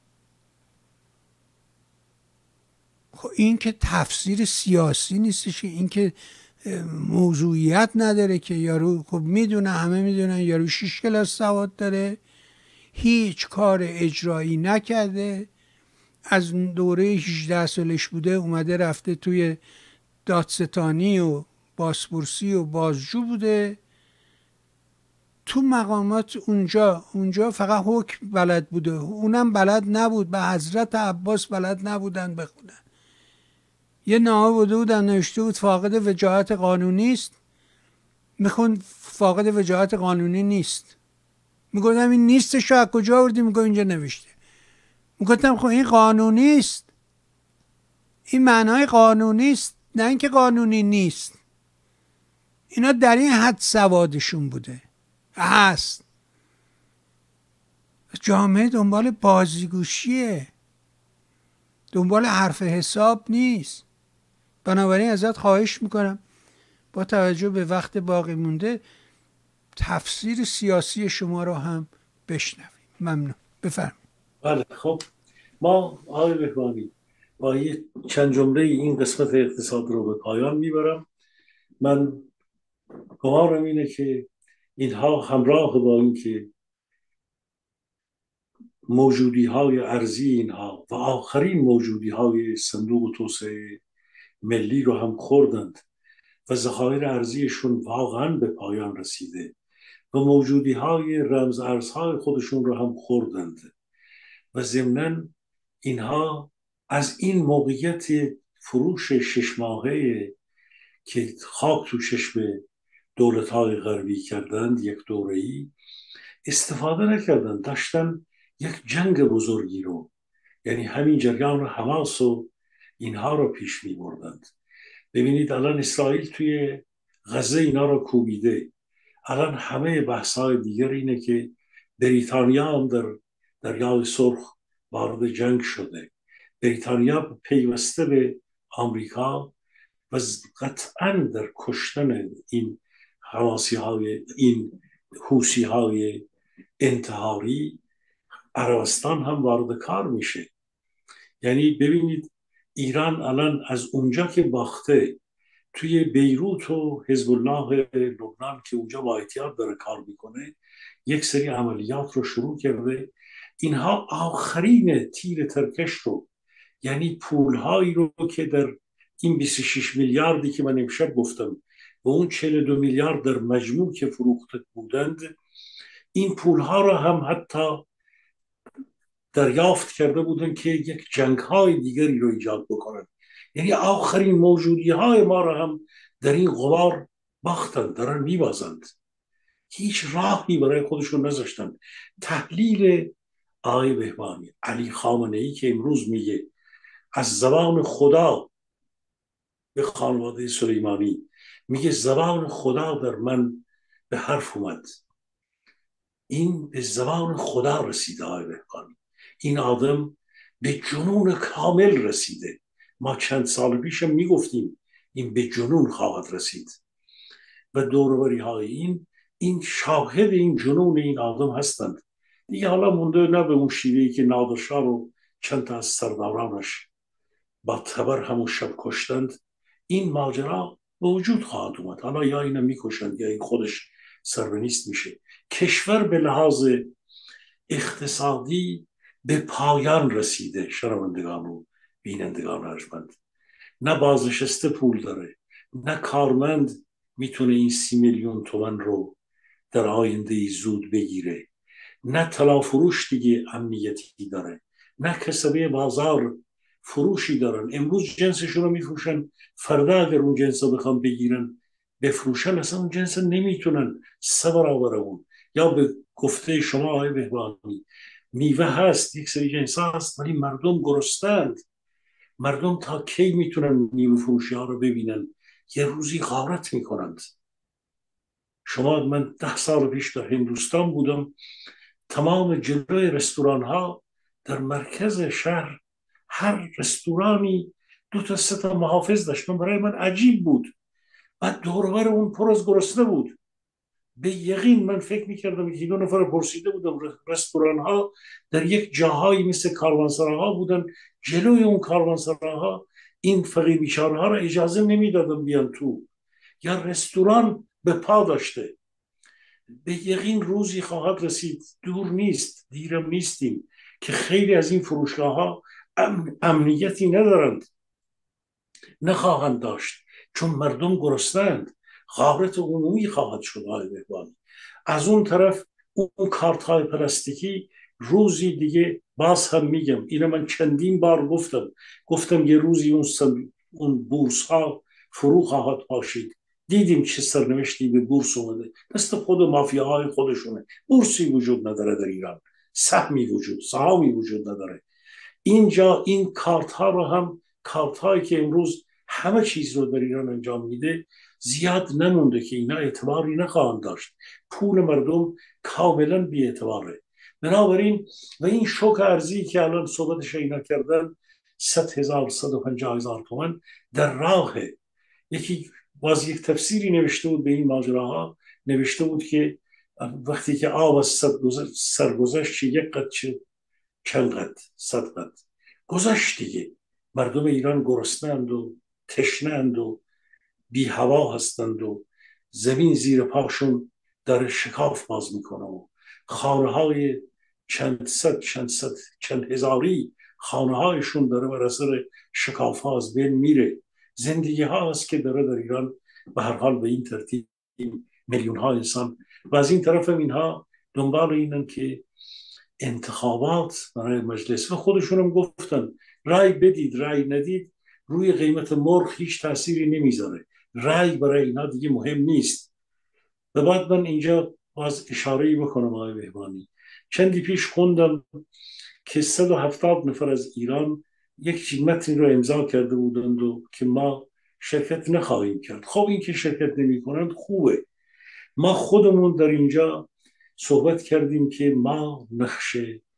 خب این که تفسیر سیاسی نیستش، این که موضوعیت نداره که یارو خب میدونه، همه میدونن یارو شش کلاس سواد داره، هیچ کار اجرایی نکرده، از دوره هجده سالش بوده اومده رفته توی دادستانی و بازپرسی و بازجو بوده، تو مقامات اونجا اونجا فقط حکم بلد بوده، اونم بلد نبود، به حضرت عباس بلد نبودن بخونن. یه نامه بوده بودن نوشته بود فاقد وجاهت قانونی است، میخوند فاقد وجاهت قانونی نیست، میگفتم این نیستش از کجا آوردی؟ میگه اینجا نوشته. میگفتم خب این قانونی است، این معنای قانونی است، نه اینکه قانونی نیست. اینا در این حد سوادشون بوده هست. جامعه دنبال بازیگوشیه، دنبال حرف حساب نیست. بنابراین ازت خواهش میکنم با توجه به وقت باقی مونده تفسیر سیاسی شما رو هم بشنویم. ممنون، بفرمایید. بله، خب ما آقای بهبانی با یه چند جمله این قسمت اقتصاد رو به پایان میبرم. من گمانم اینه که اینها همراه با این که موجودی های ارزی اینها و آخرین موجودی های صندوق توسعه ملی رو هم خوردند و ذخایر ارزیشون واقعا به پایان رسیده و موجودی های رمز ارزهای خودشون رو هم خوردند و ضمناً اینها از این موقعیت فروش شش ماهه که خاک تو چشم دولت‌های غربی کردند یک دوره‌ای استفاده نکردند، داشتن یک جنگ بزرگی رو، یعنی همین جریان حماس و اینها رو پیش می بردند. ببینید الان اسرائیل توی غزه اینا رو کوبیده. الان همه بحث‌های دیگر اینه که بریتانیا هم در دریای سرخ وارد جنگ شده. بریتانیا پیوسته به آمریکا و قطعاً در کشتن این حماسی های این حوسی های انتحاری عربستان هم وارد کار میشه. یعنی ببینید ایران الان از اونجا که باخته توی بیروت و حزب الله لبنان که اونجا با احتیاط داره کار میکنه یک سری عملیات رو شروع کرده. اینها آخرین تیر ترکش رو، یعنی پولهایی رو که در این بیست و شش میلیاردی که من امشب گفتم و اون چهل و دو میلیارد در مجموع که فروخته بودند، این پولها رو هم حتی دریافت کرده بودن که یک جنگ های دیگری رو ایجاد بکنن. یعنی آخرین موجودی های ما رو هم در این غبار باختن، دارن میبازند، هیچ راهی برای خودشون نذاشتن. تحلیل آقای بهبانی علی خامنه ای که امروز میگه از زبان خدا به خانواده سلیمانی، میگه زبان خدا در من به حرف اومد، این به زبان خدا رسیده. آقای بهبانی این آدم به جنون کامل رسیده. ما چند سال پیش میگفتیم این به جنون خواهد رسید و دوروبری های این این شاهد این جنون این آدم هستند دیگه. حالا مونده نه به اون شیوهی که نادرشاه رو چند تا از سردارانش با تبر همون شب کشتند، این ماجرا به وجود خواهد اومد. حالا یا اینو میکشند یا این خودش سربنیست میشه. کشور به لحاظ اقتصادی به پایان رسیده. شنوندگان و بینندگان ارجمند، نه بازنشسته پول داره، نه کارمند میتونه این سی میلیون تومان رو در آینده زود بگیره، نه طلا فروش دیگه امنیتی داره، نه کسبه بازار فروشی دارن. امروز جنسشون رو میفروشن، فردا اگر اون جنس رو بخوام بگیرن بفروشن اصلا اون جنس نمیتونن سه برابر اون. یا به گفته شما آقای بهبانی میوه هست، یک سری جنس هست، ولی مردم گرسنند. مردم تا کی میتونن میوه فروشی ها رو ببینن؟ یه روزی غارت میکنند. شما من ده سال پیش در هندوستان بودم، تمام جلوی رستوران ها در مرکز شهر هر رستورانی دو تا سه تا محافظ داشت. برای من عجیب بود. بعد دوربر اون پر از گرسنه بود. به یقین من فکر میکردم که دو نفر پرسیده بودم رستوران ها در یک جاهایی مثل کاروانسراها بودن، جلوی اون کاروانسراها این فقیر بیچاره ها را اجازه نمیدادن بیان تو. یا رستوران به پا داشته. به یقین روزی خواهد رسید، دور نیست، دیرم نیستیم، که خیلی از این فروشگاه ها ام، امنیتی ندارند، نخواهند داشت، چون مردم گرسنند. غارت عمومی خواهد شد. آقای بهبانی از اون طرف اون کارت های پلاستیکی روزی دیگه، باز هم میگم اینو من چندین بار گفتم گفتم یه روزی اون سم... اون بورس ها فرو خواهد پاشید. دیدیم چه سرنوشتی به بورس اومده. دست خود مافیاهای خودشونه. بورسی وجود نداره در ایران، سهمی وجود سهامی وجود نداره. اینجا این کارت ها رو هم، کارت هایی که امروز همه چیز رو در ایران انجام میده، زیاد نمونده که اینا اعتباری نخواهند داشت. پول مردم کاملا بی اعتباره. بنابراین و این شوک ارزی که الان صحبتش اینا کردن، صد هزار صد و پنجاه هزار تومان در راهه. یکی باز یک تفسیری نوشته بود به این ماجراها، نوشته بود که وقتی که آب از سرگذشت یک قد چه چند قد صد قد گذشت دیگه. مردم ایران گرسنند و تشنند و بی هوا هستند و زمین زیر پاشون داره شکاف باز میکنه و خانه های چند صد چند صد چند هزاری خانه هایشون داره بر اثر شکاف ها از بین میره. زندگی ها هست که داره در ایران به هر حال به این ترتیب میلیون ها انسان. و از این طرف هم اینها دنبال اینن که انتخابات برای مجلس، و خودشون هم گفتن رای بدید رای ندید روی قیمت مرغ هیچ تأثیری نمیذاره، رای برای اینا دیگه مهم نیست. و بعد من اینجا باز اشاره‌ای بکنم آقای بهبانی، چندی پیش خوندم که صد و هفتاد نفر از ایران یک متن رو امضا کرده بودند و که ما شرکت نخواهیم کرد. خب این که شرکت نمی کنند خوبه. ما خودمون در اینجا صحبت کردیم که ما نقش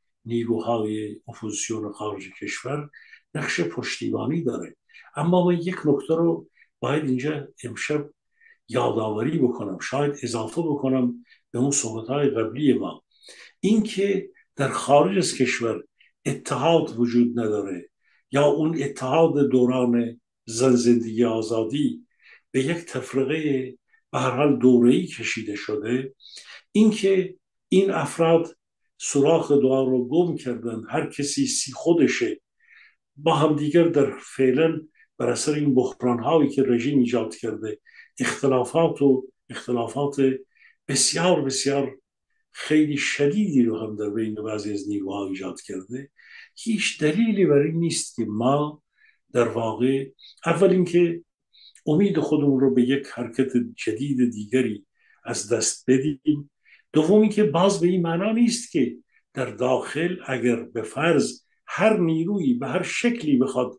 نیروهای اپوزیسیون خارج کشور نقش پشتیبانی داره. اما من یک نکته رو باید اینجا امشب یادآوری بکنم، شاید اضافه بکنم به اون صحبت‌های قبلی ما. اینکه در خارج از کشور اتحاد وجود نداره یا اون اتحاد دوران زن زندگی آزادی به یک تفرقه به هر حال دوره‌ای کشیده شده، اینکه این افراد سوراخ دعا رو گم کردن، هر کسی سی خودشه، با هم دیگر در فعلا بر اثر این بحران هایی که رژیم ایجاد کرده اختلافات و اختلافات بسیار بسیار خیلی شدیدی رو هم در بین بعضی از نیروها ایجاد کرده. هیچ دلیلی برای این نیست که ما در واقع اول اینکه امید خودمون رو به یک حرکت جدید دیگری از دست بدیم، دومی که باز به این معنا نیست که در داخل اگر به فرض هر نیرویی به هر شکلی بخواد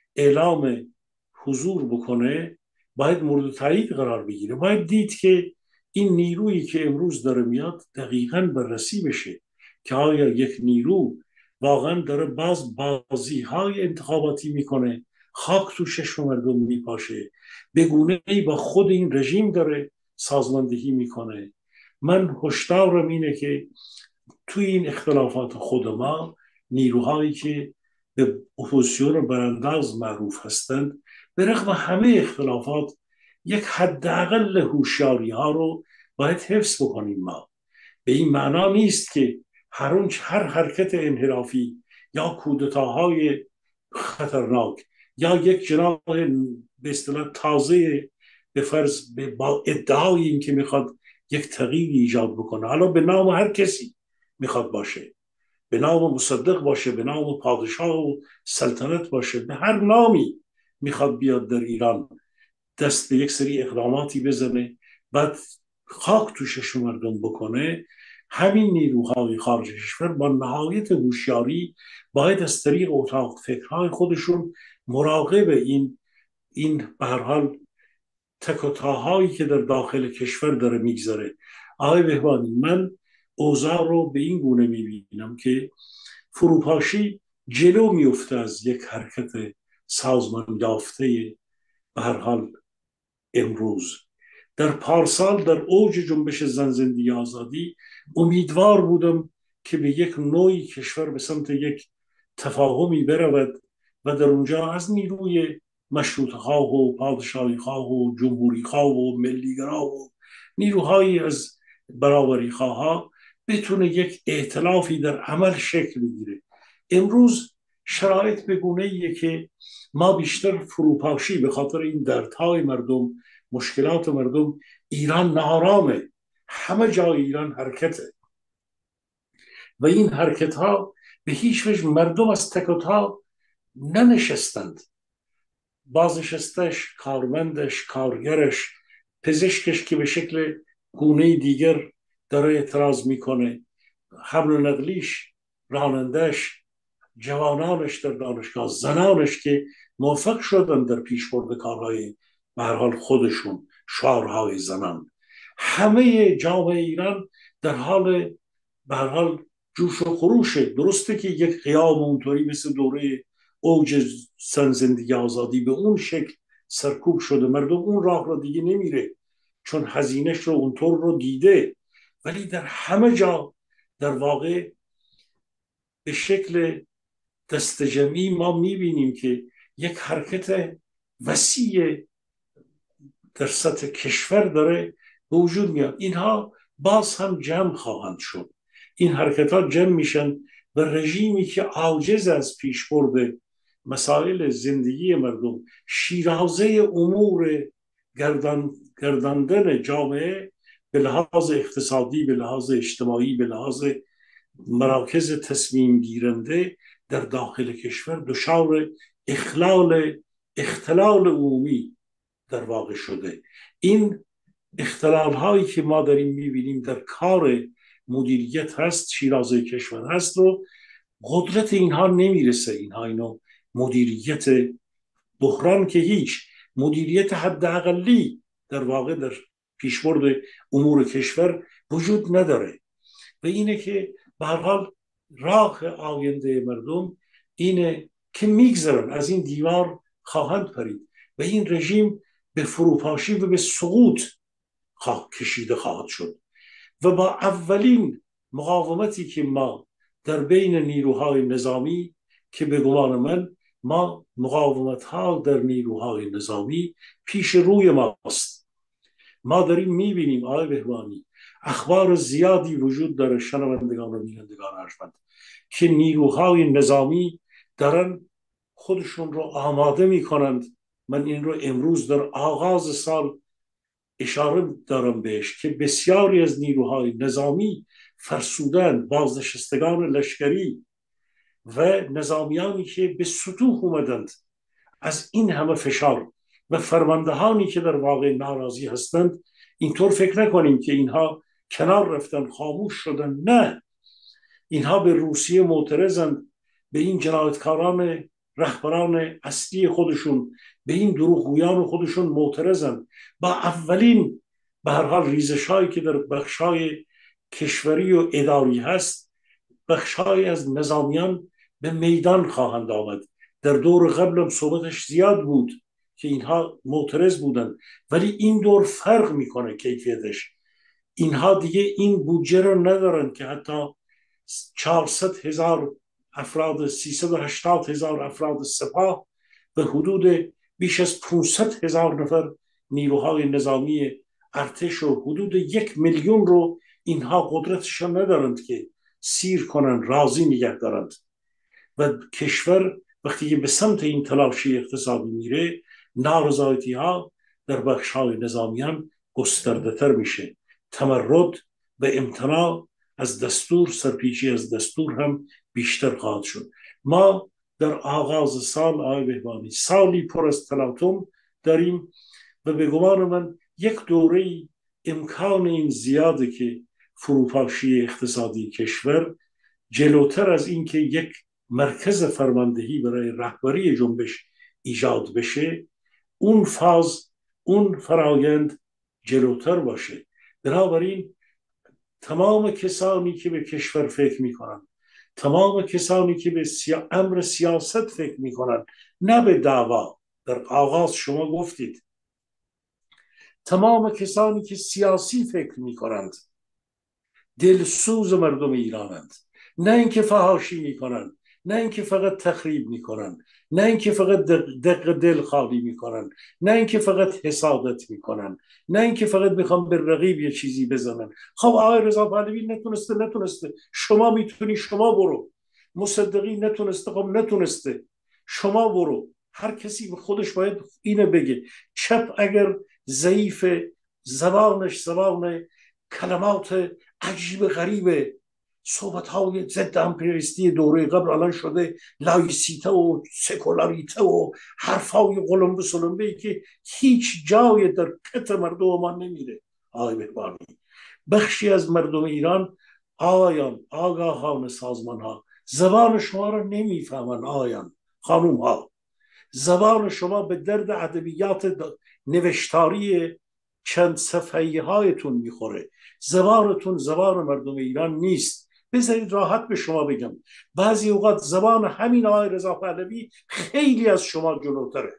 اعلام حضور بکنه باید مورد تایید قرار بگیره. باید دید که این نیرویی که امروز داره میاد دقیقاً بررسی بشه که آیا یک نیرو واقعاً داره باز بازی های انتخاباتی میکنه، خاک تو چشم مردم میپاشه، به گونه‌ای با خود این رژیم داره سازماندهی میکنه. من هشدارم اینه که توی این اختلافات خود ما نیروهایی که به اپوزیسیون برانداز معروف هستند به رغم همه اختلافات یک حداقل هوشیاری ها رو باید حفظ بکنیم. ما به این معنا نیست که هر هر حرکت انحرافی یا کودتاهای خطرناک یا یک جناح به اصطلاح تازه به فرض با ادعای این که میخواد یک تغییر ایجاد بکنه، حالا به نام هر کسی میخواد باشه، به نام مصدق باشه، به نام پادشاه و سلطنت باشه، به هر نامی میخواد بیاد در ایران دست به یک سری اقداماتی بزنه بعد خاک تو چشم مردم بکنه، همین نیروهای خارج کشور با نهایت هوشیاری باید از طریق اتاق فکرهای خودشون مراقب این این به هر حال تکوتاهایی که در داخل کشور داره میگذره. آقای بهبانی، من اوضاع رو به این گونه میبینم که فروپاشی جلو میفته از یک حرکت سازمان یافته به هر حال امروز. در پارسال در اوج جنبش زن زندگی آزادی امیدوار بودم که به یک نوعی کشور به سمت یک تفاهمی برود و در اونجا از نیروی مشروط خواه و پادشاهی خواه و جمهوری خواه و ملیگرا و نیروهایی از برابری خواه بتونه یک ائتلافی در عمل شکل بگیره. امروز شرایط به گونه‌ایه که ما بیشتر فروپاشی به خاطر این دردهای مردم، مشکلات مردم، ایران ناآرامه، همه جای ایران حرکته و این حرکت ها به هیچ وجه مردم از تکوتا ننشستند. بازنشستش، کارمندش، کارگرش، پزشکش که به شکل گونه دیگر داره اعتراض میکنه، حمل و نقلیش، رانندش، جوانانش در دانشگاه، زنانش که موفق شدن در پیشبرد کارهای به هر حال خودشون، شعارهای زنان، همه جامعه ایران در حال به هر حال جوش و خروشه. درسته که یک قیام اونطوری مثل دوره اوج زن زندگی آزادی به اون شکل سرکوب شده، مردم اون راه رو دیگه نمیره چون هزینهش رو اونطور رو دیده، ولی در همه جا در واقع به شکل دست جمعی ما میبینیم که یک حرکت وسیع در سطح کشور داره به وجود میاد. اینها باز هم جمع خواهند شد، این حرکت ها جمع میشن و رژیمی که عاجز از پیشبرد مسائل زندگی مردم، شیرازه امور گردان گرداندن جامعه به لحاظ اقتصادی، به لحاظ اجتماعی، به لحاظ مراکز تصمیم گیرنده در داخل کشور دچار اخلال اختلال عمومی در واقع شده. این اختلال هایی که ما داریم میبینیم در کار مدیریت هست، شیرازه کشور هست و قدرت اینها نمیرسه. اینها اینو مدیریت بحران که هیچ، مدیریت حداقلی در واقع در پیشبرد امور کشور وجود نداره و اینه که به هر حال راه آینده مردم اینه که میگذرن از این دیوار خواهند پرید و این رژیم به فروپاشی و به سقوط خواه کشیده خواهد شد و با اولین مقاومتی که ما در بین نیروهای نظامی که به گمان من ما مقاومت ها در نیروهای نظامی پیش روی ماست. ما داریم میبینیم آقای بهبانی اخبار زیادی وجود داره شنوندگان و بینندگان ارجمند که نیروهای نظامی دارن خودشون رو آماده میکنند. من این رو امروز در آغاز سال اشاره دارم بهش که بسیاری از نیروهای نظامی فرسودن، بازنشستگان لشکری و نظامیانی که به سطوح اومدند از این همه فشار و فرماندهانی که در واقع ناراضی هستند، اینطور فکر نکنیم که اینها کنار رفتن، خاموش شدن. نه، اینها به روسیه معترضند، به این جنایتکاران رهبران اصلی خودشون، به این دروغگویان خودشون معترضند. با اولین به هر حال ریزش‌هایی که در بخش‌های کشوری و اداری هست، بخش‌های از نظامیان به میدان خواهند آمد. در دور قبلم صحبتش زیاد بود که اینها معترض بودند، ولی این دور فرق میکنه کیفیتش. اینها دیگه این بودجه رو ندارن که حتی چهارصد هزار افراد، سیصد و هشتاد هزار افراد سپاه و حدود بیش از پانصد هزار نفر نیروهای نظامی ارتش و حدود یک میلیون رو اینها قدرتشان ندارند که سیر کنند، راضی نگه دارند. و کشور وقتی که به سمت این تلاشی اقتصادی میره، نارضایتی ها در بخش های نظامیان گسترده تر میشه. تمرد و امتناع از دستور، سرپیچی از دستور هم بیشتر خواهد شد. ما در آغاز سال آقای بهبانی سالی پر از تلاطم داریم و به گمان من یک دوره امکان این زیاده که فروپاشی اقتصادی کشور جلوتر از این که یک مرکز فرماندهی برای رهبری جنبش ایجاد بشه، اون فاز، اون فرایند جلوتر باشه. بنابراین تمام کسانی که به کشور فکر میکنن، تمام کسانی که به سیا... امر سیاست فکر میکنن، نه به دعوا، در آغاز شما گفتید تمام کسانی که سیاسی فکر میکنند دلسوز مردم ایرانند، نه اینکه فحاشی میکنن، نه اینکه فقط تخریب میکنن، نه اینکه فقط دق, دق دل خالی میکنن، نه اینکه فقط حسادت میکنن، نه اینکه فقط میخوام به رقیب یه چیزی بزنن. خب آقای رضا پهلوی نتونسته نتونسته شما میتونی، شما برو. مصدقی نتونسته، خب نتونسته، شما برو. هر کسی به خودش باید اینو بگه. چپ اگر ضعیف، زبانش زبان کلمات عجیب غریبه، صحبت های ضد امپریالیستی دوره قبل الان شده لایسیته و سکولاریته و حرفای قلمبه سلمبه ای که هیچ جای در کت مردم ما نمیره. آقای بهبانی، بخشی از مردم ایران، آقایان، آگاهان سازمان ها زبان شما رو نمیفهمن. آقایان، خانوم ها، زبان شما به درد ادبیات نوشتاری چند صفحه‌ای هایتون میخوره. زبانتون زبان مردم ایران نیست. بذارید راحت به شما بگم، بعضی اوقات زبان همین آقای رضا پهلوی خیلی از شما جلوتره،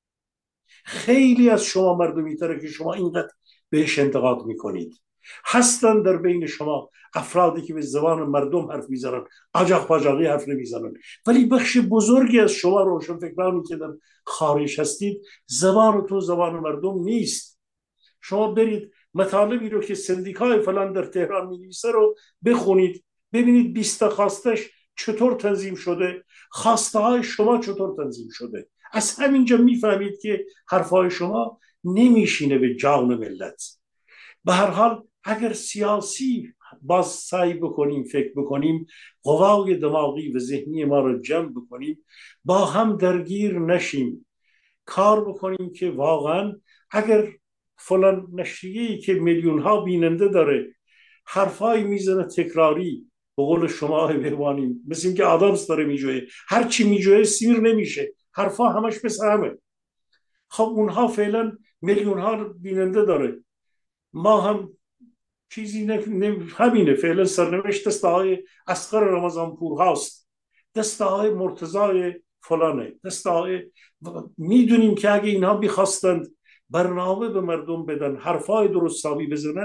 خیلی از شما مردمی تره که شما اینقدر بهش انتقاد میکنید. هستن در بین شما افرادی که به زبان مردم حرف میزنن، آجاق پاجاقی حرف نمیزنن، ولی بخش بزرگی از شما روشنفکرانی که در خارج هستید زبانتون زبان مردم نیست. شما برید مطالبی رو که سندیکای فلان در تهران می‌نویسه رو بخونید، ببینید بیست خواستش چطور تنظیم شده، خواسته های شما چطور تنظیم شده. از همینجا میفهمید که حرفای شما نمیشینه به جان ملت. به هر حال اگر سیاسی باز سعی بکنیم، فکر بکنیم، قوای دماغی و ذهنی ما رو جمع بکنیم، با هم درگیر نشیم، کار بکنیم که واقعا اگر فلان نشریه‌ای که میلیون ها بیننده داره حرفای میزنه تکراری، به قول شما بهبانی مثل این که آدامس داره میجوه، هر چی میجوه سیر نمیشه، حرفا همش مثل همه. خب اونها فعلا میلیون ها بیننده داره، ما هم چیزی نمی... همینه. فعلا سرنوشت دست آقای اصغر رمضانپور هاست، دست آقای مرتضای فلانه، دست آقای میدونیم که اگه اینها بیخواستند برنامه به مردم بدن، حرفای درستابی بزنن،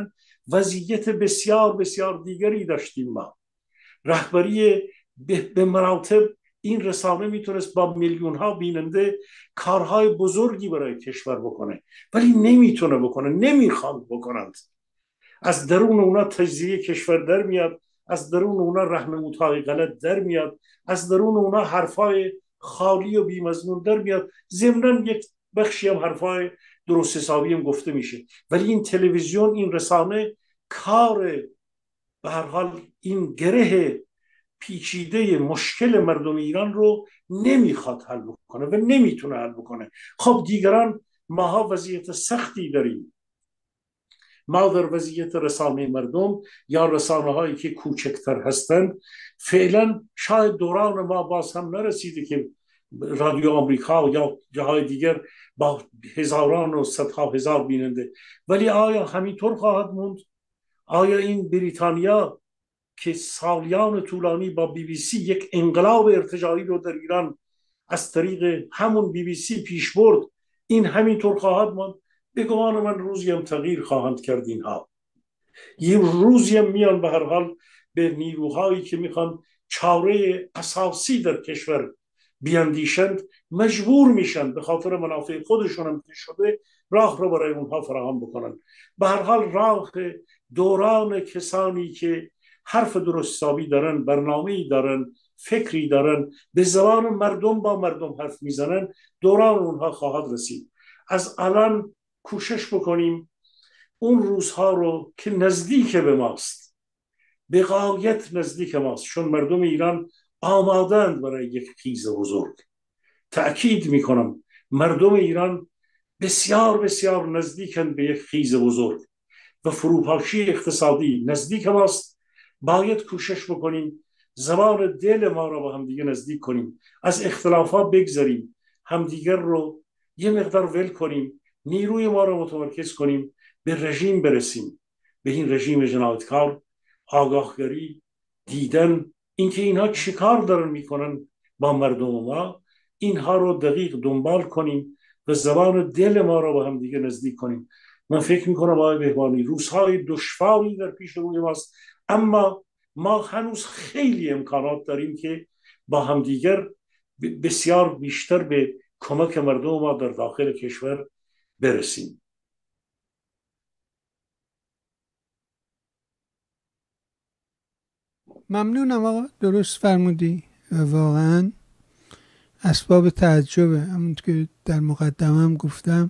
وضعیت بسیار بسیار دیگری داشتیم. ما رهبری به مراتب این رسانه میتونست با میلیون ها بیننده کارهای بزرگی برای کشور بکنه، ولی نمیتونه بکنه، نمیخواد بکنند. از درون اونا تجزیه کشور در میاد، از درون اونا راهنمودهای غلط در میاد، از درون اونا حرفای خالی و بیمضمون در میاد. ضمناً یک بخشی هم حرفای درست حسابی هم گفته میشه، ولی این تلویزیون، این رسانه کار به هر حال این گره پیچیده مشکل مردم ایران رو نمیخواد حل بکنه و نمیتونه حل بکنه. خب دیگران ماها وضعیت سختی داریم. ما در وضعیت رسانه مردم یا رسانه هایی که کوچکتر هستند، فعلا شاید دوران ما باز هم نرسیده که رادیو آمریکا یا جاهای دیگر با هزاران و صدها هزار بیننده، ولی آیا همینطور خواهد موند؟ آیا این بریتانیا که سالیان طولانی با بی بی سی یک انقلاب ارتجاعی رو در ایران از طریق همون بی بی سی پیش برد، این همینطور خواهد ماند؟ به گمان من روزی هم تغییر خواهند کرد اینها. یه روزی هم میان به هر حال به نیروهایی که میخوان چاره اساسی در کشور بیاندیشند مجبور میشن به خاطر منافع خودشون هم که شده راه رو برای اونها فراهم بکنن. به هر حال راه دوران کسانی که حرف درست حسابی دارن، برنامه‌ای دارن، فکری دارن، به زبان مردم با مردم حرف میزنن، دوران اونها خواهد رسید. از الان کوشش بکنیم اون روزها رو که نزدیک به ماست، به غایت نزدیک ماست، چون مردم ایران آمادند برای یک خیز بزرگ. تأکید میکنم مردم ایران بسیار بسیار نزدیکند به یک خیز بزرگ و فروپاشی اقتصادی نزدیک ماست. باید کوشش بکنیم زبان دل ما رو با همدیگه نزدیک کنیم، از اختلافات بگذاریم، همدیگر رو یه مقدار ول کنیم، نیروی ما رو متمرکز کنیم، به رژیم برسیم، به این رژیم جنایتکار. آگاهگری، دیدن اینکه اینها چی کار دارن میکنن با مردم ما، اینها رو دقیق دنبال کنیم و زبان دل ما رو با هم دیگه نزدیک کنیم. من فکر میکنم آقای بهبانی روزهای دشواری در پیش روی ماست، اما ما هنوز خیلی امکانات داریم که با همدیگر بسیار بیشتر به کمک مردم ما در داخل کشور برسیم. ممنونم آقا، درست فرمودی و واقعا اسباب تعجبه. همون که در مقدمه هم گفتم،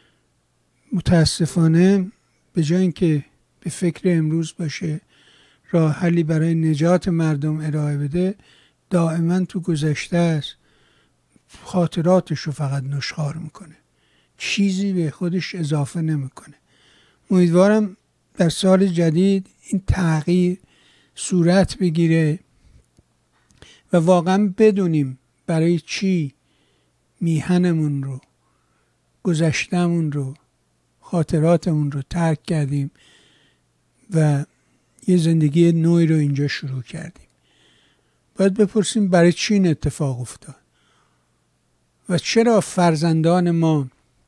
متاسفانه به جای اینکه به فکر امروز باشه، راه حلی برای نجات مردم ارائه بده، دائما تو گذشته است، خاطراتش رو فقط نشخوار میکنه، چیزی به خودش اضافه نمیکنه. امیدوارم در سال جدید این تغییر صورت بگیره و واقعا بدونیم برای چی میهنمون رو، گذشتمون رو، خاطراتمون رو ترک کردیم و یه زندگی نوعی رو اینجا شروع کردیم. باید بپرسیم برای چی این اتفاق افتاد و چرا فرزندان ما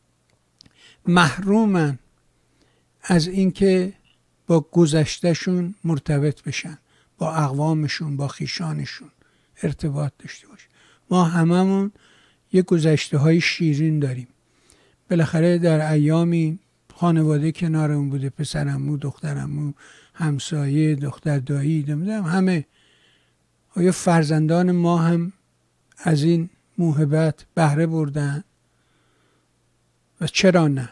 محرومن از اینکه با گذشتهشون مرتبط بشن، با اقوامشون، با خیشانشون ارتباط داشته باشن. ما هممون یه گذشته های شیرین داریم. بالاخره در ایامی خانواده کنارمون بوده، پسرمو، دخترمو، همسایه، دختر دایی، نمیدونم همه. آیا فرزندان ما هم از این موهبت بهره بردن و چرا نه؟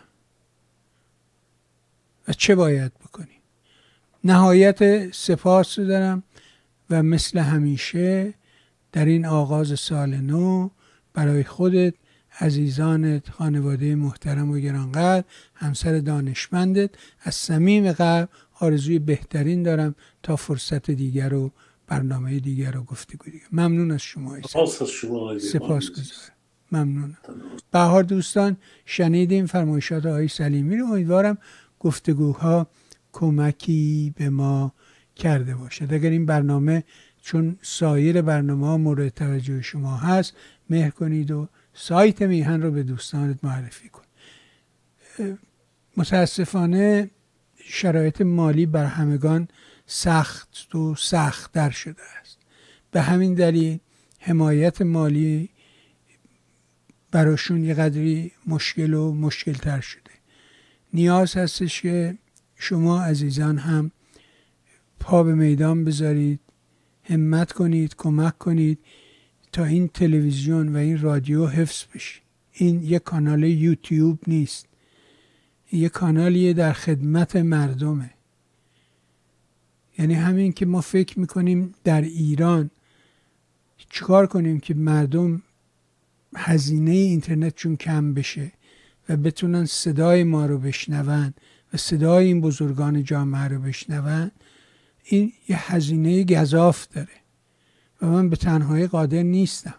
و چه باید بکنیم؟ نهایت سپاس دارم و مثل همیشه در این آغاز سال نو برای خودت، عزیزانت، خانواده محترم و گرانقدر، همسر دانشمندت از صمیم قلب آرزوی بهترین دارم تا فرصت دیگر و برنامه دیگر و گفتگو دیگر. ممنون از شما. سپاس گذارم. ممنونم. بهار دوستان، شنیدیم فرمایشات آقای سلیمی رو. امیدوارم گفتگوها کمکی به ما کرده باشد. اگر این برنامه چون سایر برنامه ها مورد توجه شما هست، مهر کنید و سایت میهن رو به دوستانت معرفی کن. متاسفانه شرایط مالی بر همگان سخت و سخت در شده است. به همین دلیل حمایت مالی براشون یه قدری مشکل و مشکل تر شده. نیاز هستش که شما عزیزان هم پا به میدان بذارید، همت کنید، کمک کنید تا این تلویزیون و این رادیو حفظ بشه. این یک کانال یوتیوب نیست، این یک کانالیه در خدمت مردمه. یعنی همین که ما فکر میکنیم در ایران چیکار کنیم که مردم هزینه اینترنت چون کم بشه و بتونن صدای ما رو بشنون و صدای این بزرگان جامعه رو بشنون، این یه هزینه گزاف داره و من به تنهایی قادر نیستم.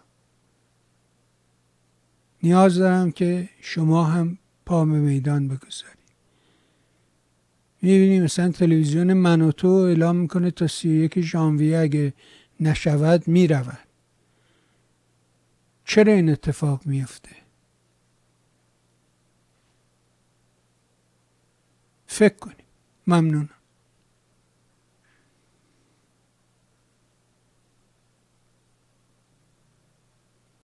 نیاز دارم که شما هم پا به میدان بگذارید. میبینیم مثلا تلویزیون من و تو اعلام میکنه تا سی و یک ژانویه اگه نشود میرود. چرا این اتفاق میفته؟ فکر کنیم. ممنونم.